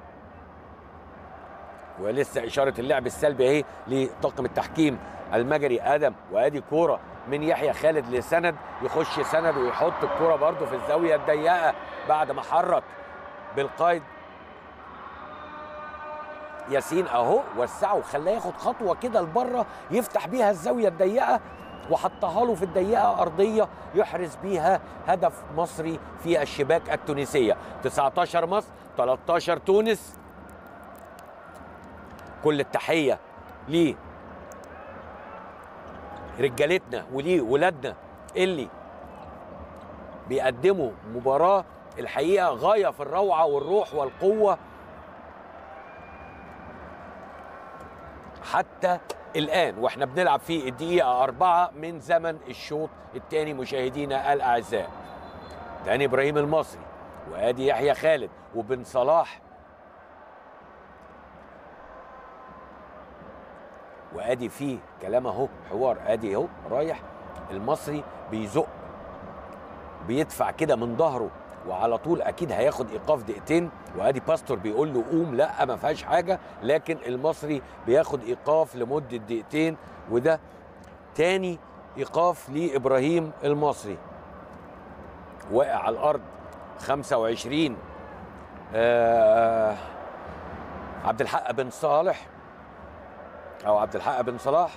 ولسه اشاره اللعب السلبي اهي لطاقم التحكيم المجري ادم. وادي كوره من يحيى خالد لسند، يخش سند ويحط الكوره برده في الزاويه الضيقه بعد ما حرك بالقايد ياسين اهو، وسعه وخلاه ياخد خطوه كده لبره يفتح بيها الزاويه الضيقه، وحطها له في الضيقه ارضيه يحرز بيها هدف مصري في الشباك التونسيه. 19 مصر 13 تونس. كل التحيه لرجالتنا وليه ولادنا اللي بيقدموا مباراه الحقيقه غايه في الروعه والروح والقوه حتى الآن واحنا بنلعب في الدقيقة 4 من زمن الشوط الثاني مشاهدينا الأعزاء. تاني إبراهيم المصري، وادي يحيى خالد وبن صلاح، وادي فيه كلام اهو حوار، ادي اهو رايح المصري بيزق بيدفع كده من ظهره وعلى طول اكيد هياخد ايقاف دقيقتين، وادي باستور بيقول له قوم، لا ما فيهاش حاجه، لكن المصري بياخد ايقاف لمده دقيقتين. وده تاني ايقاف لابراهيم المصري، واقع على الارض. 25 عبد الحق بن صالح او عبد الحق بن صلاح،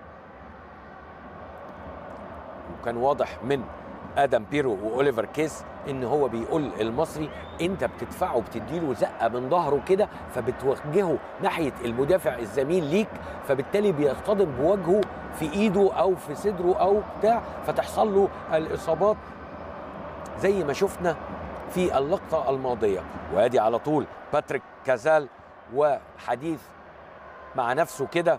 وكان واضح من ادم بيرو واوليفر كيس ان هو بيقول المصري انت بتدفعه وبتديله زقه من ظهره كده، فبتوجهه ناحيه المدافع الزميل ليك، فبالتالي بيصطدم بوجهه في ايده او في صدره او بتاع، فتحصل له الاصابات زي ما شفنا في اللقطه الماضيه. وادي على طول باتريك كازال وحديث مع نفسه كده،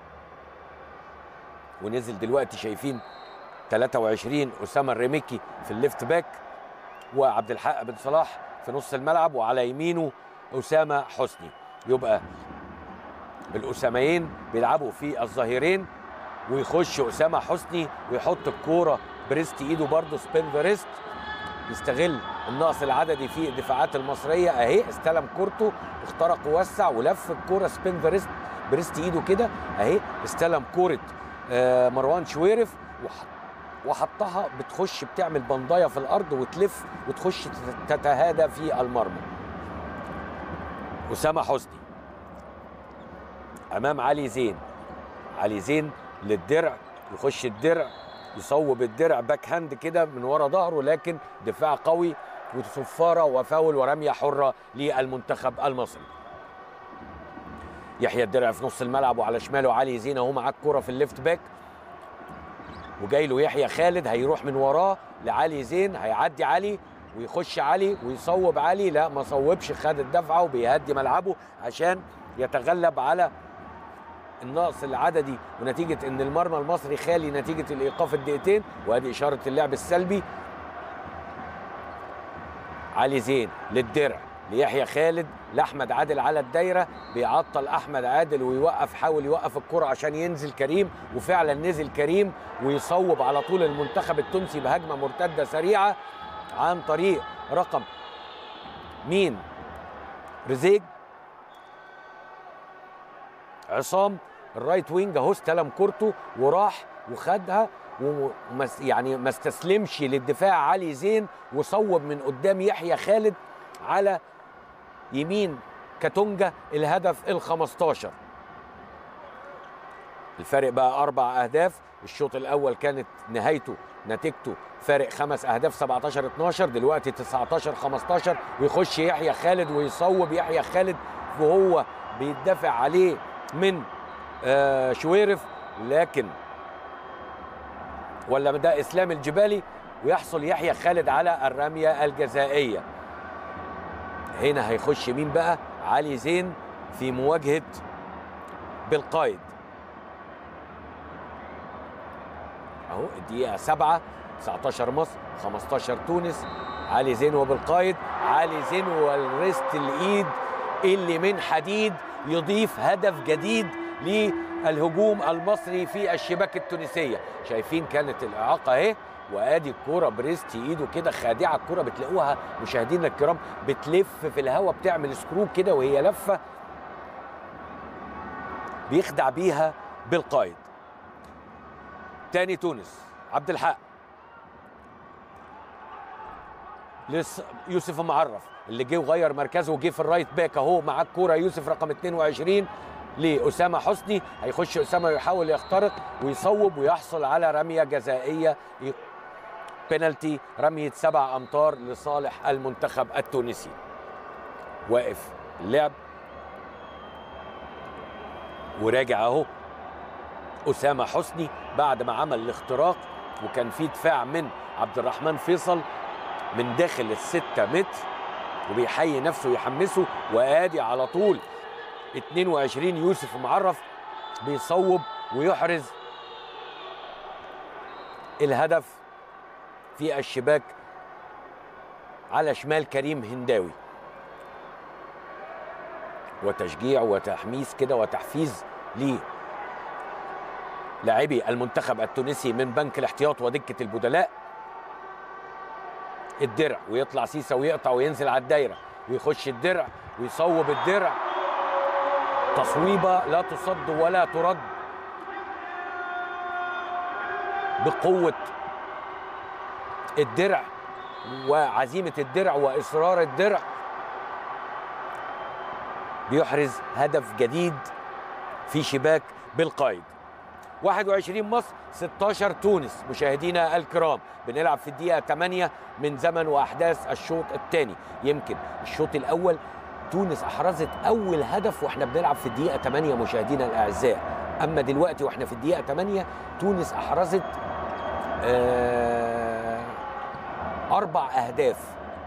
ونزل دلوقتي شايفين 23 أسامة الريميكي في الليفت باك، وعبد الحق بن صلاح في نص الملعب، وعلى يمينه أسامة حسني. يبقى الأساميين بيلعبوا في الظهيرين، ويخش أسامة حسني ويحط الكورة بريست ايده برضه سبين ذا ريست، يستغل النقص العددي في الدفاعات المصرية. اهي استلم كورته، اخترق ووسع ولف الكورة سبين ذا ريست بريست ايده كده. اهي استلم كورة مروان شويرف وحطها، بتخش بتعمل بندايه في الارض وتلف وتخش تتهادى في المرمى. أسامة حسني امام علي زين، علي زين للدرع، يخش الدرع يصوب الدرع باك هاند كده من ورا ظهره، لكن دفاع قوي وصفاره وفاول ورميه حره للمنتخب المصري. يحيى الدرع في نص الملعب، وعلى شماله علي زين اهو معاه الكوره في الليفت باك، وجاي له يحيى خالد، هيروح من وراه لعلي زين، هيعدي علي ويخش علي ويصوب علي، لا ما صوبش، خد الدفعه وبيهدي ملعبه عشان يتغلب على النقص العددي، ونتيجه ان المرمى المصري خالي نتيجه الايقاف الدقيقتين. وادي اشاره اللعب السلبي. علي زين للدرع ليحيى خالد لاحمد عادل على الدايره، بيعطل احمد عادل ويوقف، حاول يوقف الكره عشان ينزل كريم، وفعلا نزل كريم ويصوب على طول المنتخب التونسي بهجمه مرتده سريعه عن طريق رقم مين؟ رزيج عصام الرايت وينج اهو، استلم كورته وراح وخدها، يعني ما استسلمش للدفاع علي زين، وصوب من قدام يحيى خالد على يمين كاتونجا الهدف ال15. الفارق بقى 4 أهداف. الشوط الأول كانت نهايته نتيجته فارق 5 أهداف 17-12، دلوقتي 19-15، ويخش يحيى خالد ويصوب يحيى خالد وهو بيدافع عليه من شويرف، لكن ولا ده اسلام الجبالي، ويحصل يحيى خالد على الرميه الجزائيه. هنا هيخش مين بقى؟ علي زين في مواجهه بالقايد اهو. الدقيقه 7، 19 مصر 15 تونس. علي زين وبالقايد، علي زين والريست الايد اللي من حديد يضيف هدف جديد للهجوم المصري في الشباك التونسيه. شايفين كانت الاعاقه اهي، وادي الكوره بريست ايده كده خادعه، الكوره بتلاقوها مشاهدينا الكرام بتلف في الهواء، بتعمل سكرو كده وهي لفه، بيخدع بيها بالقايد. تاني تونس عبد الحق يوسف معرف اللي جه وغير مركزه وجه في الرايت باك اهو، معاه الكوره يوسف رقم 22 لأسامة حسني. هيخش أسامة ويحاول يخترق ويصوب ويحصل على رمية جزائية بينالتي، رمية 7 أمتار لصالح المنتخب التونسي. واقف اللعب وراجع اهو أسامة حسني بعد ما عمل الاختراق، وكان في دفاع من عبد الرحمن فيصل من داخل ال6 متر، وبيحيي نفسه يحمسه. وادي على طول 22 يوسف معرف بيصوب ويحرز الهدف في الشباك على شمال كريم هنداوي. وتشجيع وتحميس كده وتحفيز لاعبي المنتخب التونسي من بنك الاحتياط ودكة البدلاء. الدرع ويطلع سيسا ويقطع وينزل على الدايرة ويخش الدرع ويصوب الدرع، تصويبة لا تصد ولا ترد بقوة الدرع وعزيمة الدرع وإصرار الدرع بيحرز هدف جديد في شباك بالقايد. 21 مصر 16 تونس. مشاهدينا الكرام بنلعب في الدقيقة 8 من زمن وأحداث الشوط الثاني. يمكن الشوط الأول تونس أحرزت أول هدف وإحنا بنلعب في الدقيقة 8 مشاهدينا الأعزاء، أما دلوقتي وإحنا في الدقيقة 8 تونس أحرزت 4 أهداف.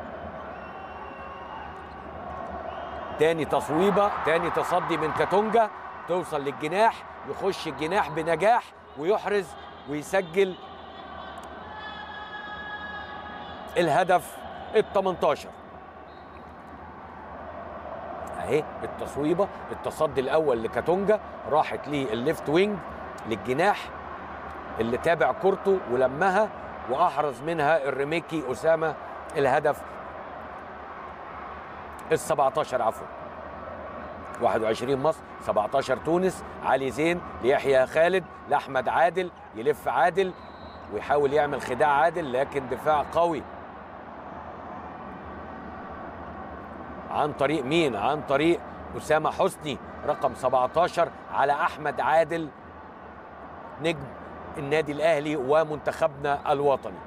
تاني تصويبة، تاني تصدي من كاتونجا، توصل للجناح، يخش الجناح بنجاح ويحرز ويسجل الهدف ال18. اهي التصويبة، التصدي الأول لكاتونجا راحت للليفت وينج للجناح اللي تابع كورته ولمها وأحرز منها الرميكي أسامة الهدف ال17 عفوا. 21 مصر 17 تونس. علي زين ليحيى خالد لأحمد عادل، يلف عادل ويحاول يعمل خداع عادل لكن دفاع قوي عن طريق مين؟ عن طريق أسامة حسني رقم 17 على أحمد عادل نجم النادي الأهلي ومنتخبنا الوطني.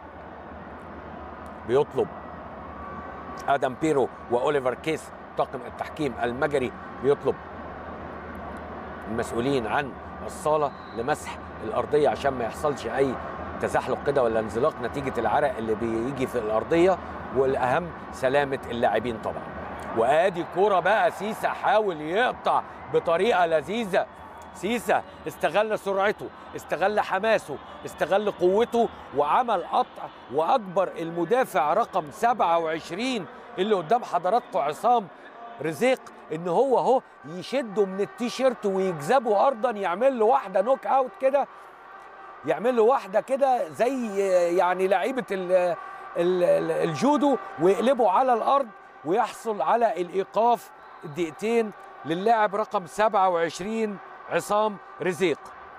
بيطلب آدم بيرو وأوليفر كيس طاقم التحكيم المجري، بيطلب المسؤولين عن الصالة لمسح الأرضية عشان ما يحصلش أي تزحلق كده ولا انزلاق نتيجة العرق اللي بيجي في الأرضية، والأهم سلامة اللاعبين طبعا. وآدي كورة بقى سيسا حاول يقطع بطريقة لذيذة. سيسا استغل سرعته، استغل حماسه، استغل قوته وعمل قطع، وأكبر المدافع رقم 27 اللي قدام حضراتكم عصام رزيق ان هو اهو يشده من التيشيرت ويجذبه ارضا، يعمل له واحده نوك اوت كده، يعمل له واحده كده زي يعني لعيبه الجودو ويقلبه على الارض ويحصل على الايقاف الدقيقتين للاعب رقم 27 عصام رزيق.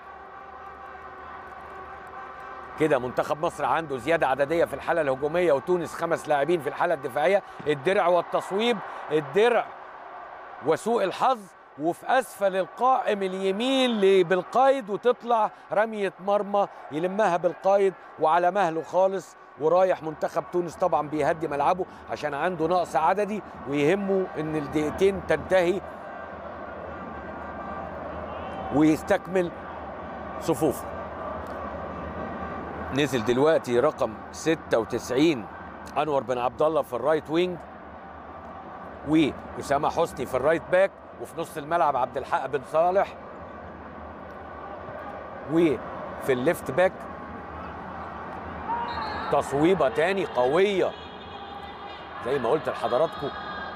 كده منتخب مصر عنده زياده عدديه في الحاله الهجوميه وتونس 5 لاعبين في الحاله الدفاعيه. الدرع والتصويب، الدرع وسوء الحظ، وفي اسفل القائم اليمين بالقايد وتطلع رميه مرمى يلمها بالقايد وعلى مهله خالص. ورايح منتخب تونس طبعا بيهدي ملعبه عشان عنده نقص عددي ويهمه ان الدقيقتين تنتهي ويستكمل صفوفه. نزل دلوقتي رقم 96 انور بن عبد الله في الرايت وينج، وأسامة حسني في الرايت باك، وفي نص الملعب عبد الحق بن صالح، وفي الليفت باك تصويبه تاني قويه زي ما قلت لحضراتكم.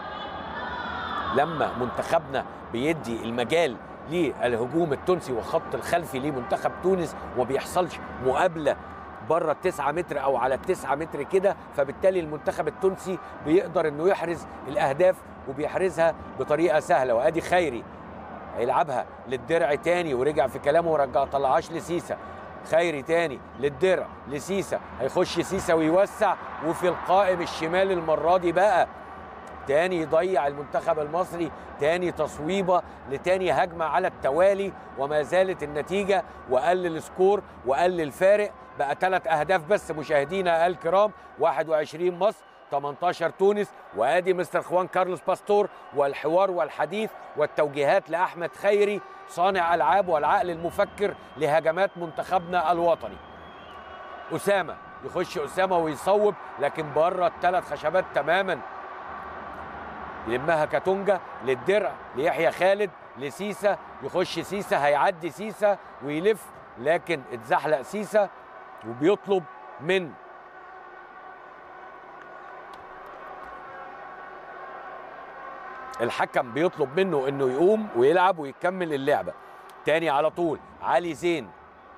لما منتخبنا بيدي المجال للهجوم التونسي والخط الخلفي لمنتخب تونس وما بيحصلش مقابله بره ال9 متر او على ال9 متر كده، فبالتالي المنتخب التونسي بيقدر انه يحرز الاهداف وبيحرزها بطريقه سهله. وادي خيري هيلعبها للدرع تاني ورجع في كلامه ورجع طلعهاش لسيسا. خيري تاني للدرع لسيسا، هيخش سيسا ويوسع، وفي القائم الشمال المره دي بقى تاني يضيع المنتخب المصري تاني تصويبه لتاني هجمه على التوالي، وما زالت النتيجه وقل السكور وقل الفارق، بقى 3 أهداف بس مشاهدينا الكرام. 21 مصر 18 تونس. وادي مستر خوان كارلوس باستور والحوار والحديث والتوجيهات لاحمد خيري صانع العاب والعقل المفكر لهجمات منتخبنا الوطني. اسامه يخش اسامه ويصوب لكن بره ال3 خشبات تماما. يلمها كاتونجا للدرع ليحيى خالد لسيسا، يخش سيسا هيعدي سيسا ويلف لكن اتزحلق سيسا، وبيطلب من الحكم بيطلب منه انه يقوم ويلعب ويكمل اللعبه تاني على طول. علي زين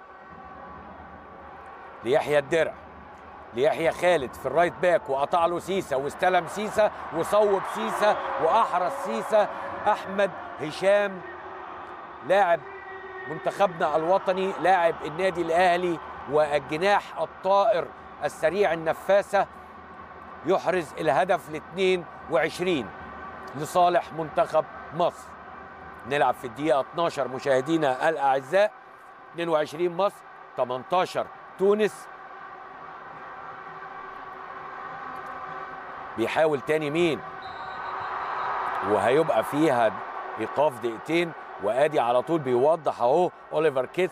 ليحيى الدرع ليحيى خالد في الرايت باك وقطع له سيسا واستلم سيسا وصوب سيسا واحرز سيسا. احمد هشام لاعب منتخبنا الوطني لاعب النادي الاهلي والجناح الطائر السريع النفاسة يحرز الهدف ال 22 لصالح منتخب مصر. نلعب في الدقيقة 12 مشاهدينا الأعزاء. 22 مصر 18 تونس. بيحاول تاني مين، وهيبقى فيها ايقاف دقيقتين. وادي على طول بيوضح اهو اوليفر كيث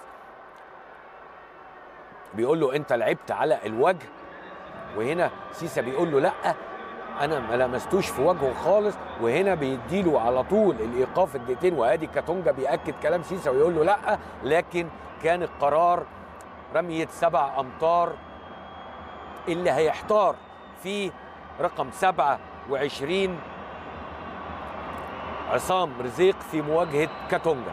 بيقول له انت لعبت على الوجه، وهنا سيسا بيقول له لا انا ما لمستوش في وجهه خالص، وهنا بيديله على طول الايقاف الدقيقتين. وادي كاتونجا بياكد كلام سيسا ويقول له لا، لكن كان القرار رميه 7 أمتار اللي هيحتار في رقم 27 عصام رزيق في مواجهه كاتونجا.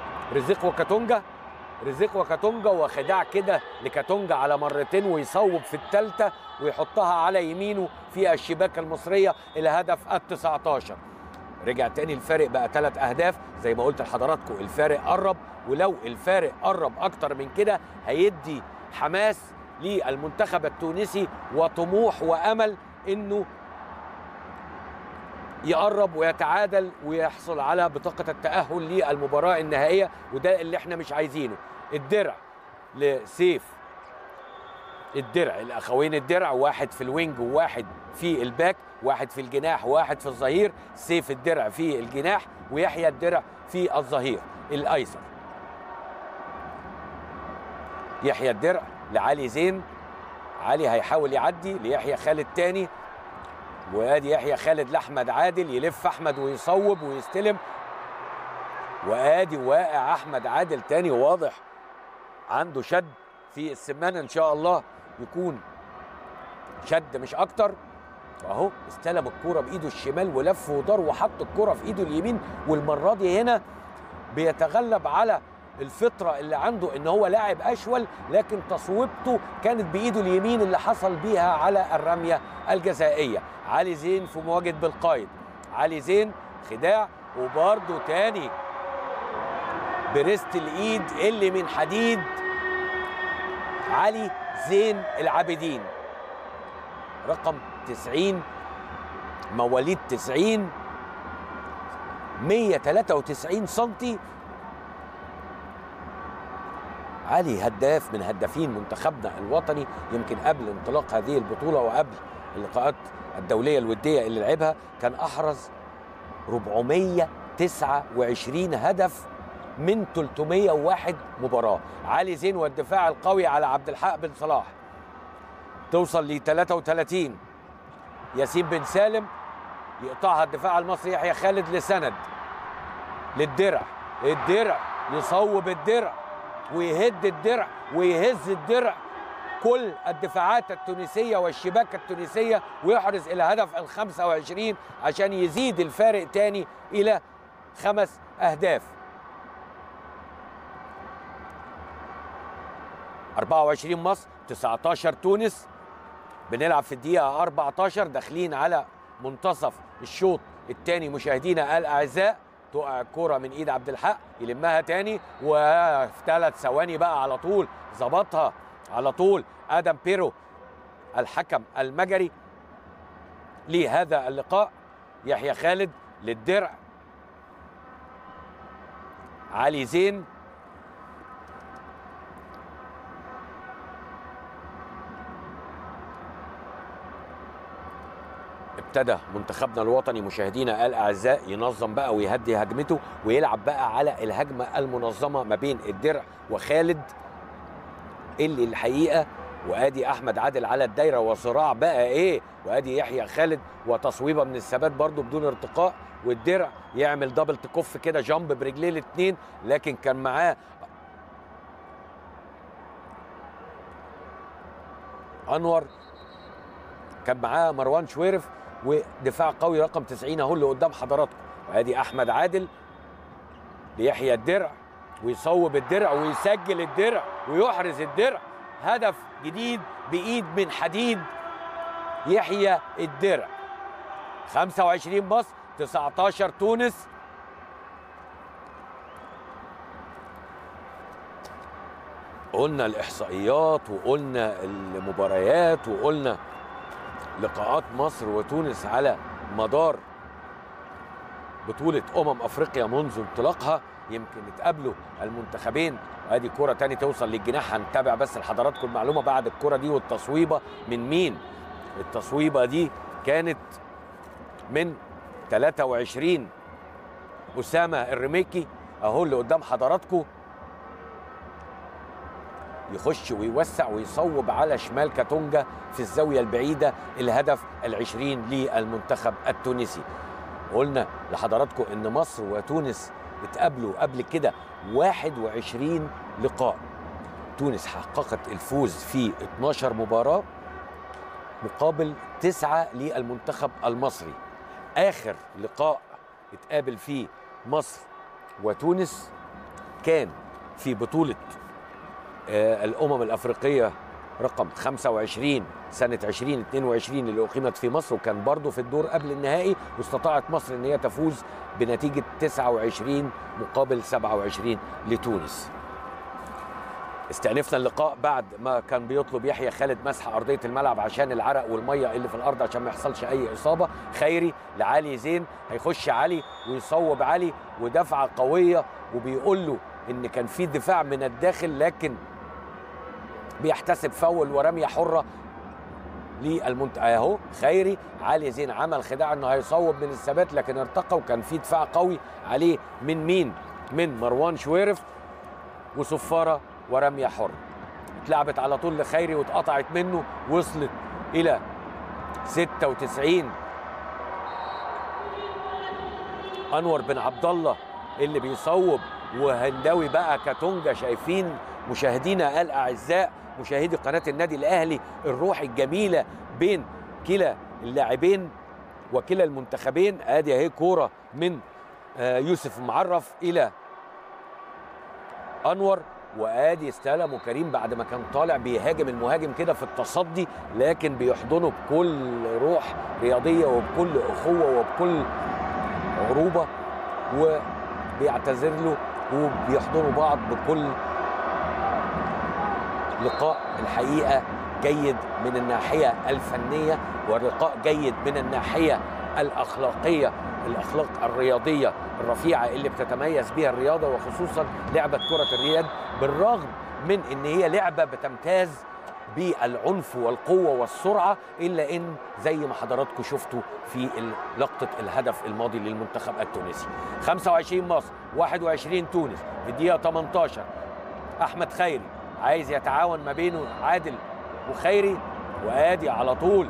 رزيق وكاتونجا وخداع كده لكاتونجا على مرتين، ويصوب في الثالثه ويحطها على يمينه في الشباك المصريه الهدف ال19. رجع تاني الفارق بقى 3 أهداف. زي ما قلت لحضراتكم الفارق قرب، ولو الفارق قرب اكتر من كده هيدي حماس للمنتخب التونسي وطموح وامل انه يقرب ويتعادل ويحصل على بطاقة التأهل للمباراة النهائية، وده اللي احنا مش عايزينه. الدرع لسيف، الدرع الأخوين الدرع، واحد في الوينج وواحد في الباك، واحد في الجناح وواحد في الظهير. سيف الدرع في الجناح ويحيى الدرع في الظهير الأيسر. يحيى الدرع لعلي زين، علي هيحاول يعدي ليحيى خالد تاني، وادي يحيى خالد لاحمد عادل، يلف احمد ويصوب ويستلم، وادي واقع احمد عادل تاني، واضح عنده شد في السمانه، ان شاء الله يكون شد مش اكتر. واهو استلم الكوره بايده الشمال ولف ودار وحط الكوره في ايده اليمين، والمره دي هنا بيتغلب على الفطره اللي عنده ان هو لاعب اشول، لكن تصويبته كانت بايده اليمين اللي حصل بيها على الرميه الجزائيه. علي زين في مواجهه بالقايد، علي زين خداع، وبرده تاني بريست الايد اللي من حديد علي زين العابدين، رقم 90، مواليد 90، 193 سنتي. علي هداف من هدافين منتخبنا الوطني، يمكن قبل انطلاق هذه البطولة وقبل اللقاءات الدولية الودية اللي لعبها كان أحرز 429 هدف من 301 مباراة. علي زين والدفاع القوي على عبد الحق بن صلاح، توصل ل 33. ياسين بن سالم يقطعها الدفاع المصري، يحيى خالد لسند للدرع، الدرع يصوب الدرع ويهد الدرع ويهز الدرع، كل الدفاعات التونسية والشباكة التونسية، ويحرز الهدف ال25 عشان يزيد الفارق تاني إلى 5 أهداف. 24 مصر 19 تونس. بنلعب في الدقيقة 14، داخلين على منتصف الشوط الثاني مشاهدينا الأعزاء. تقع الكرة من ايد عبد الحق، يلمها تاني، وفي 3 ثواني بقى على طول ظبطها على طول ادم بيرو الحكم المجري لهذا اللقاء. يحيى خالد للدرع، علي زين، ابتدى منتخبنا الوطني مشاهدينا الاعزاء ينظم بقى ويهدي هجمته ويلعب بقى على الهجمه المنظمه ما بين الدرع وخالد، اللي الحقيقه وادي احمد عادل على الدايره وصراع بقى ايه، وادي يحيى خالد وتصويبه من الثبات برضو بدون ارتقاء، والدرع يعمل دبل تكف كده جامب برجليه الاثنين، لكن كان معاه انور، كان معاه مروان شويرف، ودفاع قوي رقم 90 اهو اللي قدام حضراتكم. وادي احمد عادل ليحيى الدرع، ويصوب الدرع ويسجل الدرع ويحرز الدرع، هدف جديد بايد من حديد يحيى الدرع. 25 مصر 19 تونس. قلنا الاحصائيات وقلنا المباريات وقلنا لقاءات مصر وتونس على مدار بطولة أفريقيا منذ انطلاقها. يمكن يتقابلوا المنتخبين، ادي كرة تاني توصل للجناح. هنتابع بس لحضراتكم المعلومة بعد الكرة دي والتصويبة من مين. التصويبة دي كانت من 23 أسامة الرميكي اهو اللي قدام حضراتكم، يخش ويوسع ويصوب على شمال كاتونجا في الزاوية البعيدة، الهدف ال20 للمنتخب التونسي. قلنا لحضراتكم ان مصر وتونس اتقابلوا قبل كده 21 لقاء. تونس حققت الفوز في 12 مباراة مقابل 9 للمنتخب المصري. آخر لقاء اتقابل فيه مصر وتونس كان في بطولة الأمم الأفريقية رقم 25 سنة 2022 اللي أقيمت في مصر، وكان برضه في الدور قبل النهائي، واستطاعت مصر أن هي تفوز بنتيجة 29 مقابل 27 لتونس. استأنفنا اللقاء بعد ما كان بيطلب يحيى خالد مسح أرضية الملعب عشان العرق والمية اللي في الأرض عشان ما يحصلش أي إصابة. خيري لعلي زين، هيخش علي ويصوب علي ودفعة قوية، وبيقول له إن كان في دفاع من الداخل لكن بيحتسب فاول ورمية حرة اهو خيري. علي زين عمل خداع انه هيصوب من الثبات لكن ارتقى، وكان في دفاع قوي عليه من مين؟ من مروان شويرف، وصفاره ورميه حره. اتلعبت على طول لخيري واتقطعت منه، وصلت الى 96 انور بن عبد الله اللي بيصوب، وهنداوي بقى كاتونجا. شايفين مشاهدينا الاعزاء مشاهدي قناه النادي الاهلي الروح الجميله بين كلا اللاعبين وكلا المنتخبين. ادي اهي كوره من يوسف معرف الى انور، وادي استلمه كريم بعد ما كان طالع بيهاجم المهاجم كده في التصدي، لكن بيحضنه بكل روح رياضيه وبكل اخوه وبكل عروبه، وبيعتذر له وبيحضنوا بعض بكل لقاء. الحقيقه جيد من الناحيه الفنيه، ولقاء جيد من الناحيه الاخلاقيه، الاخلاق الرياضيه الرفيعه اللي بتتميز بها الرياضه، وخصوصا لعبه كره اليد، بالرغم من ان هي لعبه بتمتاز بالعنف والقوه والسرعه، الا ان زي ما حضراتكم شفتوا في لقطه الهدف الماضي للمنتخب التونسي. 25 مصر 21 تونس في الدقيقه 18. احمد خيري عايز يتعاون ما بينه عادل وخيري، وادي على طول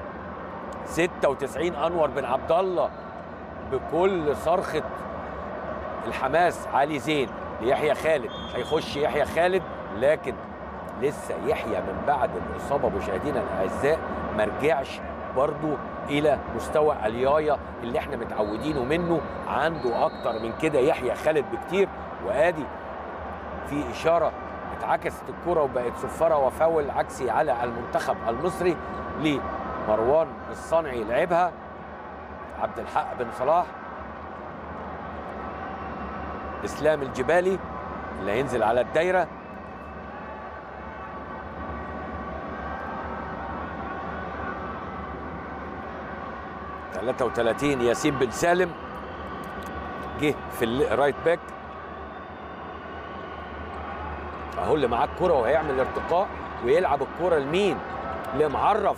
96 انور بن عبد الله بكل صرخه الحماس. علي زين ليحيى خالد، هيخش يحيى خالد، لكن لسه يحيى من بعد الاصابه مشاهدينا الاعزاء ما رجعش برضه الى مستوى اليايا اللي احنا متعودينه منه. عنده اكتر من كده يحيى خالد بكتير. وادي في اشاره اتعكست الكره وبقت صفاره وفاول عكسي على المنتخب المصري لمروان الصنعي. لعبها عبد الحق بن صلاح، اسلام الجبالي اللي هينزل على الدايره، ، 33 ياسين بن سالم جه في الرايت باك اهو اللي معاه الكرة وهيعمل ارتقاء ويلعب الكرة لمين؟ لمعرف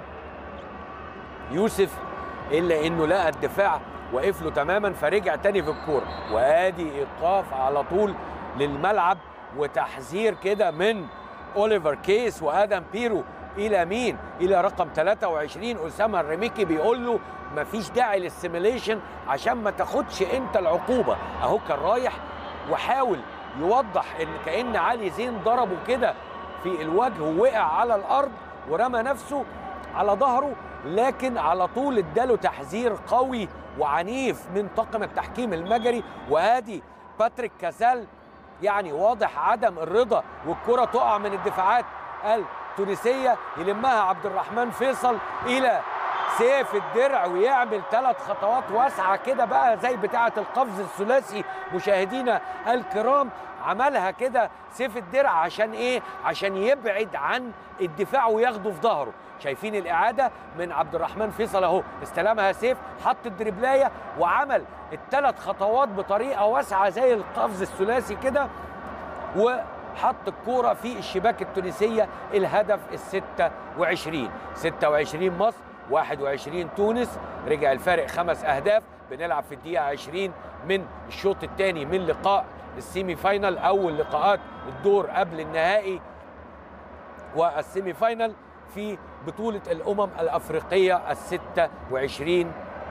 يوسف، الا انه لقى الدفاع واقف له تماما فرجع تاني في الكرة. وادي ايقاف على طول للملعب وتحذير كده من اوليفر كيس وادم بيرو الى مين؟ الى رقم 23 اسامه الرميكي، بيقول له مفيش داعي للسيميليشن عشان ما تاخدش انت العقوبه. اهو كان رايح وحاول يوضح ان كأن علي زين ضربه كده في الوجه ووقع على الارض ورمى نفسه على ظهره، لكن على طول اداله تحذير قوي وعنيف من طاقم التحكيم المجري. وادي باتريك كاسال يعني واضح عدم الرضا، والكرة تقع من الدفاعات التونسية، يلمها عبد الرحمن فيصل إلى سيف الدرع ويعمل 3 خطوات واسعه كده بقى زي بتاعه القفز الثلاثي مشاهدينا الكرام. عملها كده سيف الدرع عشان ايه؟ عشان يبعد عن الدفاع وياخده في ظهره. شايفين الاعاده من عبد الرحمن فيصل اهو، استلمها سيف، حط الدربلايه وعمل ال3 خطوات بطريقه واسعه زي القفز الثلاثي كده، وحط الكوره في الشباك التونسيه. الهدف ال26. 26 مصر 21 تونس. رجع الفارق 5 أهداف. بنلعب في الدقيقه 20 من الشوط الثاني من لقاء السيمي فاينال، اول لقاءات الدور قبل النهائي والسيمي فاينال في بطولة الأمم الأفريقية ال26.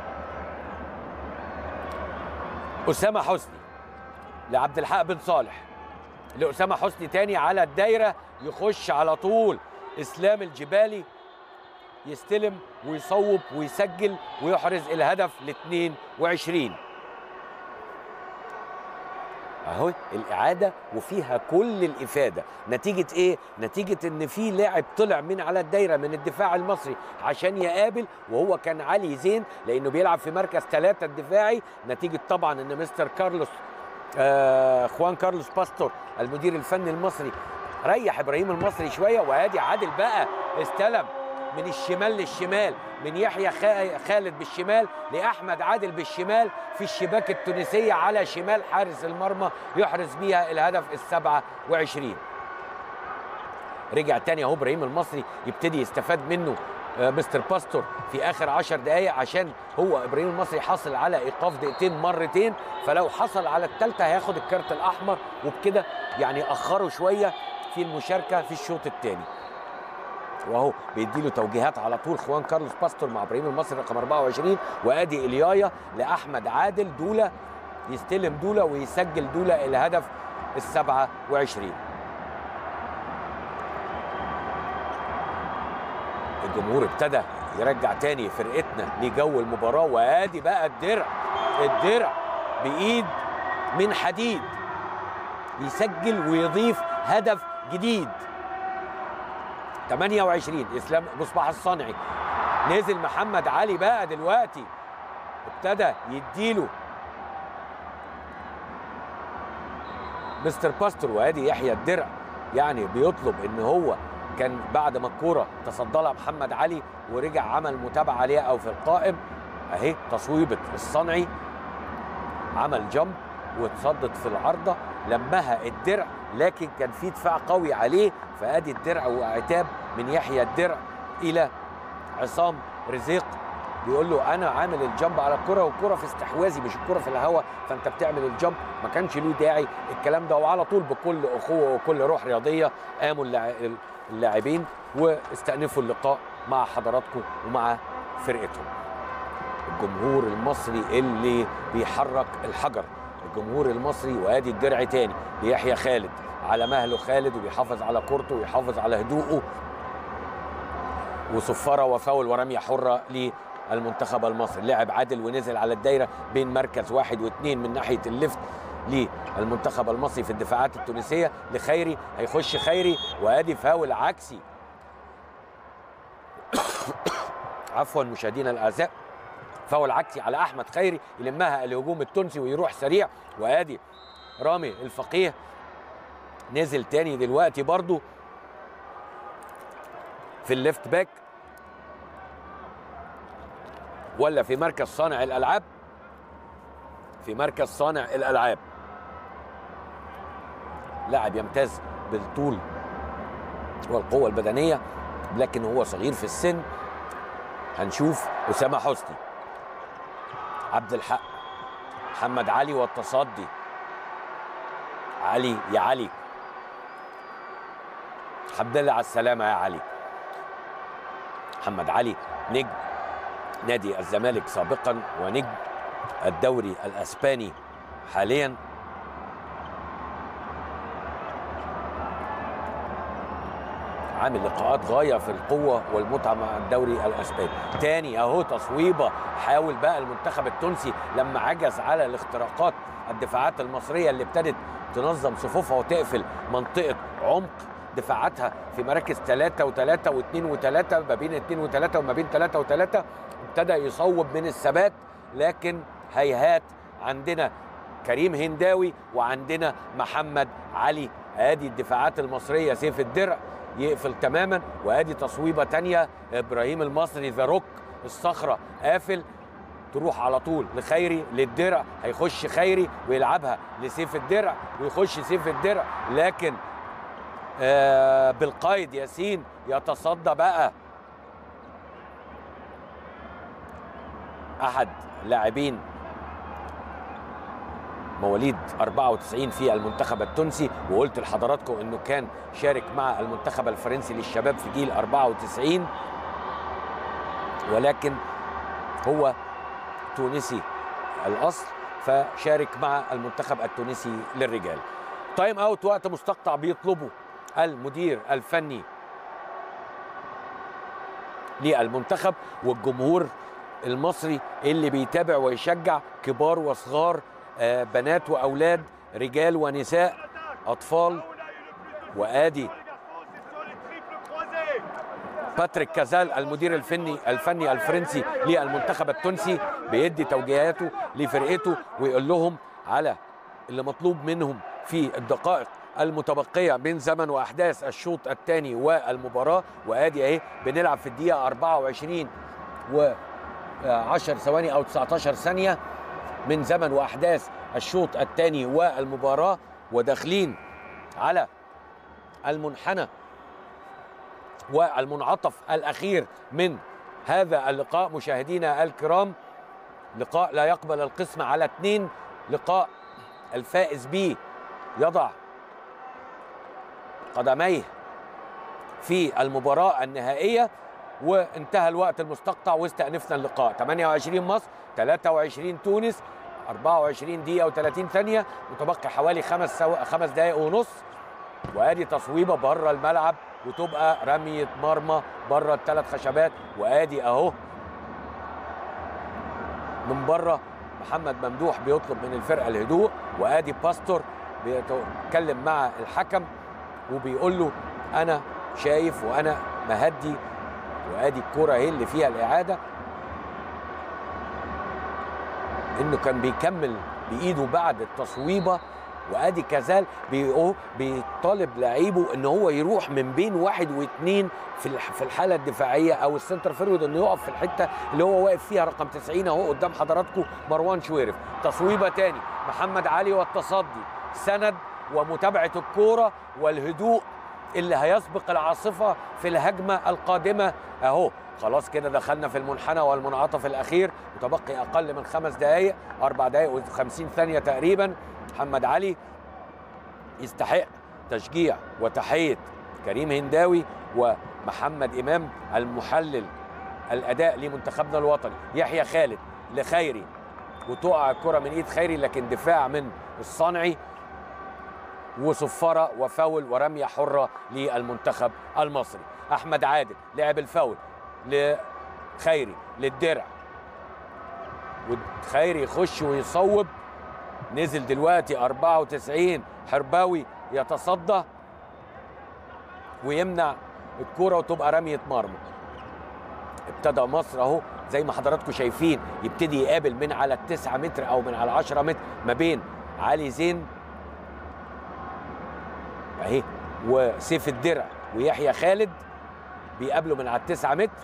أسامة حسني لعبد الحق بن صالح، لأسامة حسني تاني على الدايرة، يخش على طول إسلام الجبالي، يستلم ويصوب ويسجل ويحرز الهدف ال22. اهو الاعاده وفيها كل الافاده. نتيجه ايه؟ نتيجه ان في لاعب طلع من على الدايره من الدفاع المصري عشان يقابل، وهو كان علي زين لانه بيلعب في مركز 3 الدفاعي. نتيجه طبعا ان مستر كارلوس خوان كارلوس باستور المدير الفني المصري ريح ابراهيم المصري شويه. وادي عادل بقى استلم من الشمال للشمال، من يحيى خالد بالشمال لاحمد عادل بالشمال في الشباك التونسيه على شمال حارس المرمى، يحرز بيها الهدف ال27. رجع تاني اهو ابراهيم المصري يبتدي يستفاد منه مستر باستور في اخر 10 دقائق، عشان هو ابراهيم المصري حاصل على ايقاف دقيقتين مرتين، فلو حصل على الثالثه هياخد الكارت الاحمر، وبكده يعني اخروا شويه في المشاركه في الشوط الثاني. واهو بيديله توجيهات على طول خوان كارلوس باستور مع ابراهيم المصري رقم 24. وادي اليايا لاحمد عادل، دوله يستلم دوله ويسجل دوله الهدف ال27. الجمهور ابتدى يرجع تاني فرقتنا لجو المباراه. وادي بقى الدرع بايد من حديد يسجل ويضيف هدف جديد. 28 اسلام مصباح الصنعي، نزل محمد علي بقى دلوقتي ابتدى يديله مستر باستور. وادي يحيى الدرع يعني بيطلب ان هو كان بعد ما الكوره تصدى لها محمد علي ورجع عمل متابعه عليها او في القائم، اهي تصويبه الصنعي، عمل جمب واتصدت في العارضه، لمها الدرع لكن كان في دفاع قوي عليه. فادي الدرع وعتاب من يحيى الدرع الى عصام رزيق، بيقول له انا عامل الجمب على الكره والكره في استحواذي مش الكره في الهواء، فانت بتعمل الجمب. ما كانش له داعي الكلام ده. وعلى طول بكل اخوه وكل روح رياضيه قاموا اللاعبين واستأنفوا اللقاء مع حضراتكم ومع فرقتهم. الجمهور المصري اللي بيحرك الحجر، الجمهور المصري. وادي الدرع تاني ليحيى خالد، على مهله خالد وبيحافظ على كورته ويحافظ على هدوءه. وصفاره وفاول ورميه حره للمنتخب المصري. لعب عادل ونزل على الدايره بين مركز 1 و2 من ناحيه الليفت للمنتخب المصري في الدفاعات التونسيه لخيري. هيخش خيري وادي فاول عكسي عفوا مشاهدينا الاعزاء، فاول عكسي على احمد خيري، يلمها الهجوم التونسي ويروح سريع. وادي رامي الفقيه نزل تاني دلوقتي برضو في الليفت باك ولا في مركز صانع الالعاب، في مركز صانع الالعاب. لاعب يمتاز بالطول والقوه البدنيه لكن هو صغير في السن. هنشوف اسامه حسني، عبد الحق، محمد علي والتصدي. علي يا علي، الحمد لله على السلامه يا علي. محمد علي نجم نادي الزمالك سابقا ونجم الدوري الاسباني حاليا. عامل لقاءات غايه في القوه والمتعه مع الدوري الاسباني. تاني اهو تصويبه، حاول بقى المنتخب التونسي لما عجز على الاختراقات الدفاعات المصريه اللي ابتدت تنظم صفوفها وتقفل منطقه عمق دفاعاتها في مراكز 3 و3 و2 و3، ما بين 2 و3 وما بين 3 و3، ابتدى يصوب من الثبات، لكن هيهات عندنا كريم هنداوي وعندنا محمد علي. ادي الدفاعات المصريه، سيف الدرع يقفل تماما، وادي تصويبه ثانيه ابراهيم المصري ذا روك الصخره قافل، تروح على طول لخيري للدرع، هيخش خيري ويلعبها لسيف الدرع ويخش سيف الدرع، لكن بالقيد ياسين يتصدى بقى احد لاعبين مواليد 94 في المنتخب التونسي، وقلت لحضراتكم انه كان شارك مع المنتخب الفرنسي للشباب في جيل 94، ولكن هو تونسي الاصل، فشارك مع المنتخب التونسي للرجال. تايم اوت، وقت مستقطع بيطلبه المدير الفني للمنتخب والجمهور المصري اللي بيتابع ويشجع، كبار وصغار، بنات واولاد، رجال ونساء، اطفال. وادي باتريك كازال المدير الفني الفرنسي للمنتخب التونسي بيدي توجيهاته لفرقته ويقول لهم على اللي مطلوب منهم في الدقائق المتبقيه من زمن واحداث الشوط الثاني والمباراه. وادي اهي بنلعب في الدقيقه 24 و10 ثواني او 19 ثانيه من زمن واحداث الشوط الثاني والمباراه، وداخلين على المنحنى والمنعطف الاخير من هذا اللقاء. مشاهدينا الكرام، لقاء لا يقبل القسم على 2، لقاء الفائز به يضع قدميه في المباراه النهائيه. وانتهى الوقت المستقطع واستأنفنا اللقاء. 28 مصر، 23 تونس، 24 دقيقة و30 ثانية، متبقي حوالي 5 دقائق ونص. وادي تصويبة بره الملعب وتبقى رمية مرمى بره ال3 خشبات. وادي اهو من بره محمد ممدوح بيطلب من الفرقة الهدوء، وادي باستور بيتكلم مع الحكم وبيقول له انا شايف وانا مهدي. وادي الكرة اهي اللي فيها الاعادة، انه كان بيكمل بايده بعد التصويبة. وادي كازال بيطالب لعيبه ان هو يروح من بين 1 و2 في الحالة الدفاعية او السنتر فيرود، انه يقف في الحتة اللي هو واقف فيها رقم 90 اهو قدام حضراتكم مروان شويرف. تصويبة تاني محمد علي والتصدي، سند ومتابعة الكورة والهدوء اللي هيسبق العاصفة في الهجمة القادمة. اهو خلاص كده دخلنا في المنحنى والمنعطف الأخير، متبقي أقل من 5 دقايق، 4 دقايق و50 ثانية تقريبا. محمد علي يستحق تشجيع وتحية كريم هنداوي ومحمد إمام المحلل الأداء لمنتخبنا الوطني. يحيى خالد لخيري، وتقع الكرة من إيد خيري، لكن دفاع من الصنعي، وصفارة وفاول ورمية حرة للمنتخب المصري. أحمد عادل لعب الفاول لخيري للدرع، وخيري يخش ويصوب. نزل دلوقتي 94 حرباوي يتصدى ويمنع الكرة وتبقى رمية مرمى. ابتدى مصر اهو زي ما حضراتكم شايفين يبتدي يقابل من على 9 متر او من على 10 متر ما بين علي زين اهي وسيف الدرع ويحيى خالد، بيقابلوا من على 9 متر.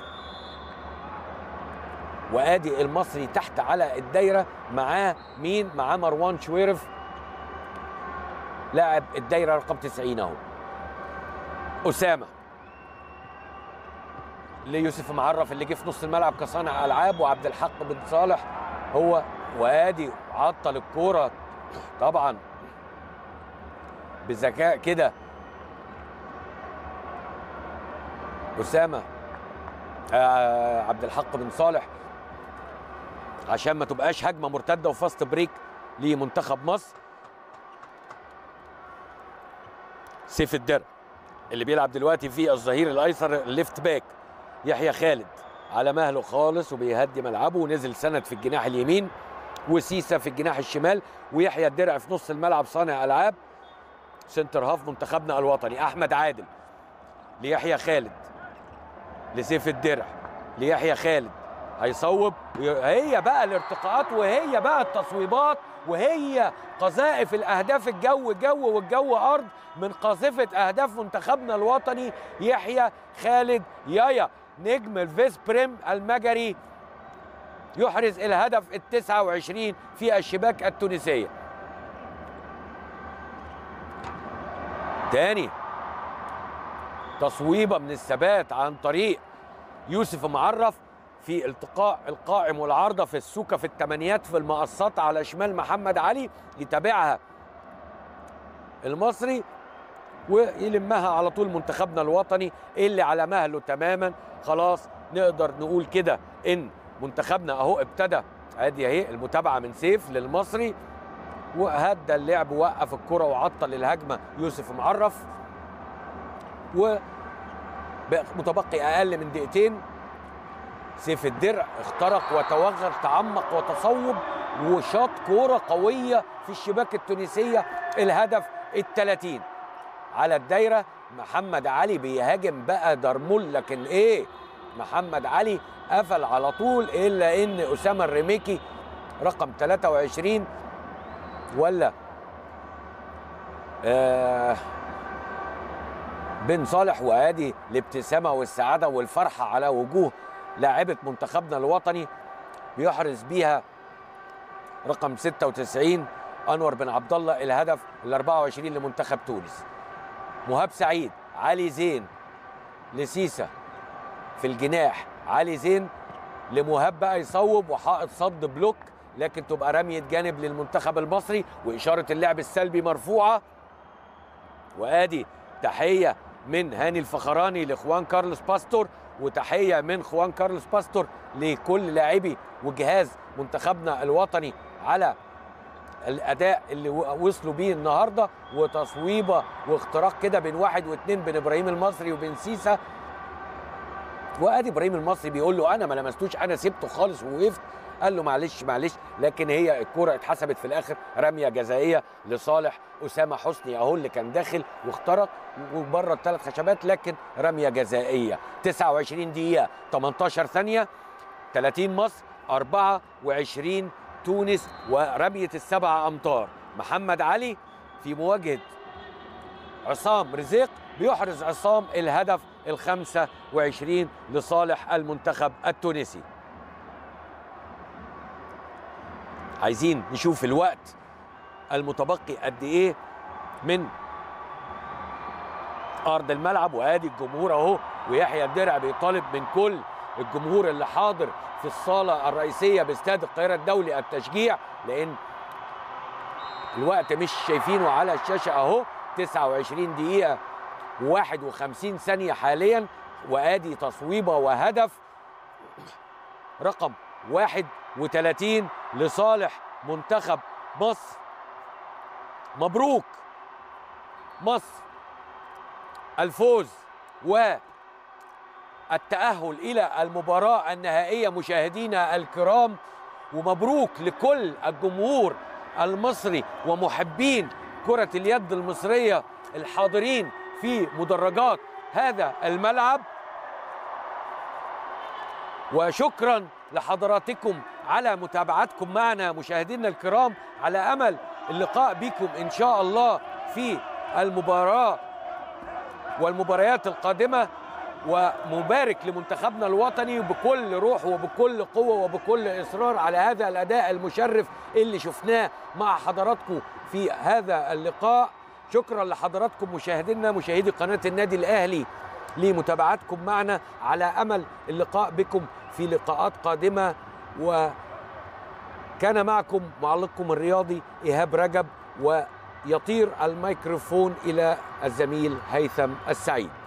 وادي المصري تحت على الدايره، معاه مين؟ معاه مروان شويرف لاعب الدايره رقم 90 اهو. اسامه ليوسف معرف اللي جه في نص الملعب كصانع العاب، وعبد الحق بن صالح هو. وادي عطل الكوره طبعا بذكاء كده اسامه عبد الحق بن صالح عشان ما تبقاش هجمه مرتده وفاست بريك لمنتخب مصر. سيف الدرع اللي بيلعب دلوقتي في الظهير الايسر الليفت باك. يحيى خالد على مهله خالص وبيهدي ملعبه، ونزل سند في الجناح اليمين، وسيسا في الجناح الشمال، ويحيى الدرع في نص الملعب صانع العاب سنتر هاف منتخبنا الوطني. احمد عادل ليحيى خالد، لسيف الدرع، ليحيى خالد هيصوب. هي بقى الارتقاءات وهي بقى التصويبات وهي قذائف الاهداف. الجو جو والجو ارض من قاذفه اهداف منتخبنا الوطني يحيى خالد يايا نجم الفيس بريم المجري، يحرز الهدف ال29 في الشباك التونسيه. تاني تصويبه من الثبات عن طريق يوسف معرف في التقاء القائم والعارضه في السوكه في الثمانيات في المقصات على شمال محمد علي، يتابعها المصري ويلمها على طول منتخبنا الوطني اللي على مهله تماما. خلاص نقدر نقول كده ان منتخبنا اهو ابتدى. ادي اهي المتابعه من سيف للمصري، وهدى اللعب ووقف الكره وعطل الهجمه يوسف معرف، ومتبقي اقل من دقيقتين سيف الدرع اخترق وتوغل، تعمق وتصوب وشاط كوره قويه في الشباك التونسيه. الهدف ال30 على الدايره. محمد علي بيهاجم بقى درمول، لكن ايه، محمد علي قفل على طول، الا ان اسامه الرميكي رقم 23 ولا بن صالح، وادي الابتسامه والسعاده والفرحه على وجوه لاعبه منتخبنا الوطني بيحرز بيها رقم 96 انور بن عبد الله الهدف ال24 لمنتخب تونس. مهاب سعيد، علي زين لسيسا في الجناح، علي زين لمهاب بقى يصوب وحائط صد بلوك، لكن تبقى رمية جانب للمنتخب المصري وإشارة اللعب السلبي مرفوعة. وادي تحية من هاني الفخراني لخوان كارلوس باستور، وتحية من خوان كارلوس باستور لكل لاعبي وجهاز منتخبنا الوطني على الأداء اللي وصلوا بيه النهارده. وتصويبة واختراق كده بين واحد واثنين بين إبراهيم المصري وبين سيسا. وادي إبراهيم المصري بيقول له أنا ما لمستوش، أنا سبته خالص ووقفت. قال له معلش معلش، لكن هي الكرة اتحسبت في الآخر رمية جزائية لصالح أسامة حسني أهو اللي كان داخل واخترق وبره الثلاث خشبات، لكن رمية جزائية. 29 دقيقة 18 ثانية، 30 مصر 24 تونس، ورمية السبع أمتار. محمد علي في مواجهة عصام رزيق بيحرز عصام الهدف ال25 لصالح المنتخب التونسي. عايزين نشوف الوقت المتبقي قد ايه من ارض الملعب، وادي الجمهور اهو، ويحيى الدرع بيطالب من كل الجمهور اللي حاضر في الصاله الرئيسيه باستاد القاهره الدولي التشجيع، لان الوقت مش شايفينه على الشاشه اهو. 29 دقيقه و51 ثانيه حاليا، وادي تصويبه وهدف رقم 31 لصالح منتخب مصر. مبروك مصر الفوز والتأهل إلى المباراة النهائية مشاهدينا الكرام، ومبروك لكل الجمهور المصري ومحبين كرة اليد المصرية الحاضرين في مدرجات هذا الملعب. وشكرا لحضراتكم على متابعتكم معنا مشاهدينا الكرام، على أمل اللقاء بكم إن شاء الله في المباراة والمباريات القادمة. ومبارك لمنتخبنا الوطني بكل روح وبكل قوة وبكل إصرار على هذا الأداء المشرف اللي شفناه مع حضراتكم في هذا اللقاء. شكرا لحضراتكم مشاهدينا مشاهدي قناة النادي الأهلي لمتابعتكم معنا، على أمل اللقاء بكم في لقاءات قادمة. وكان معكم معلقكم الرياضي إيهاب رجب، ويطير الميكروفون إلى الزميل هيثم السعيد.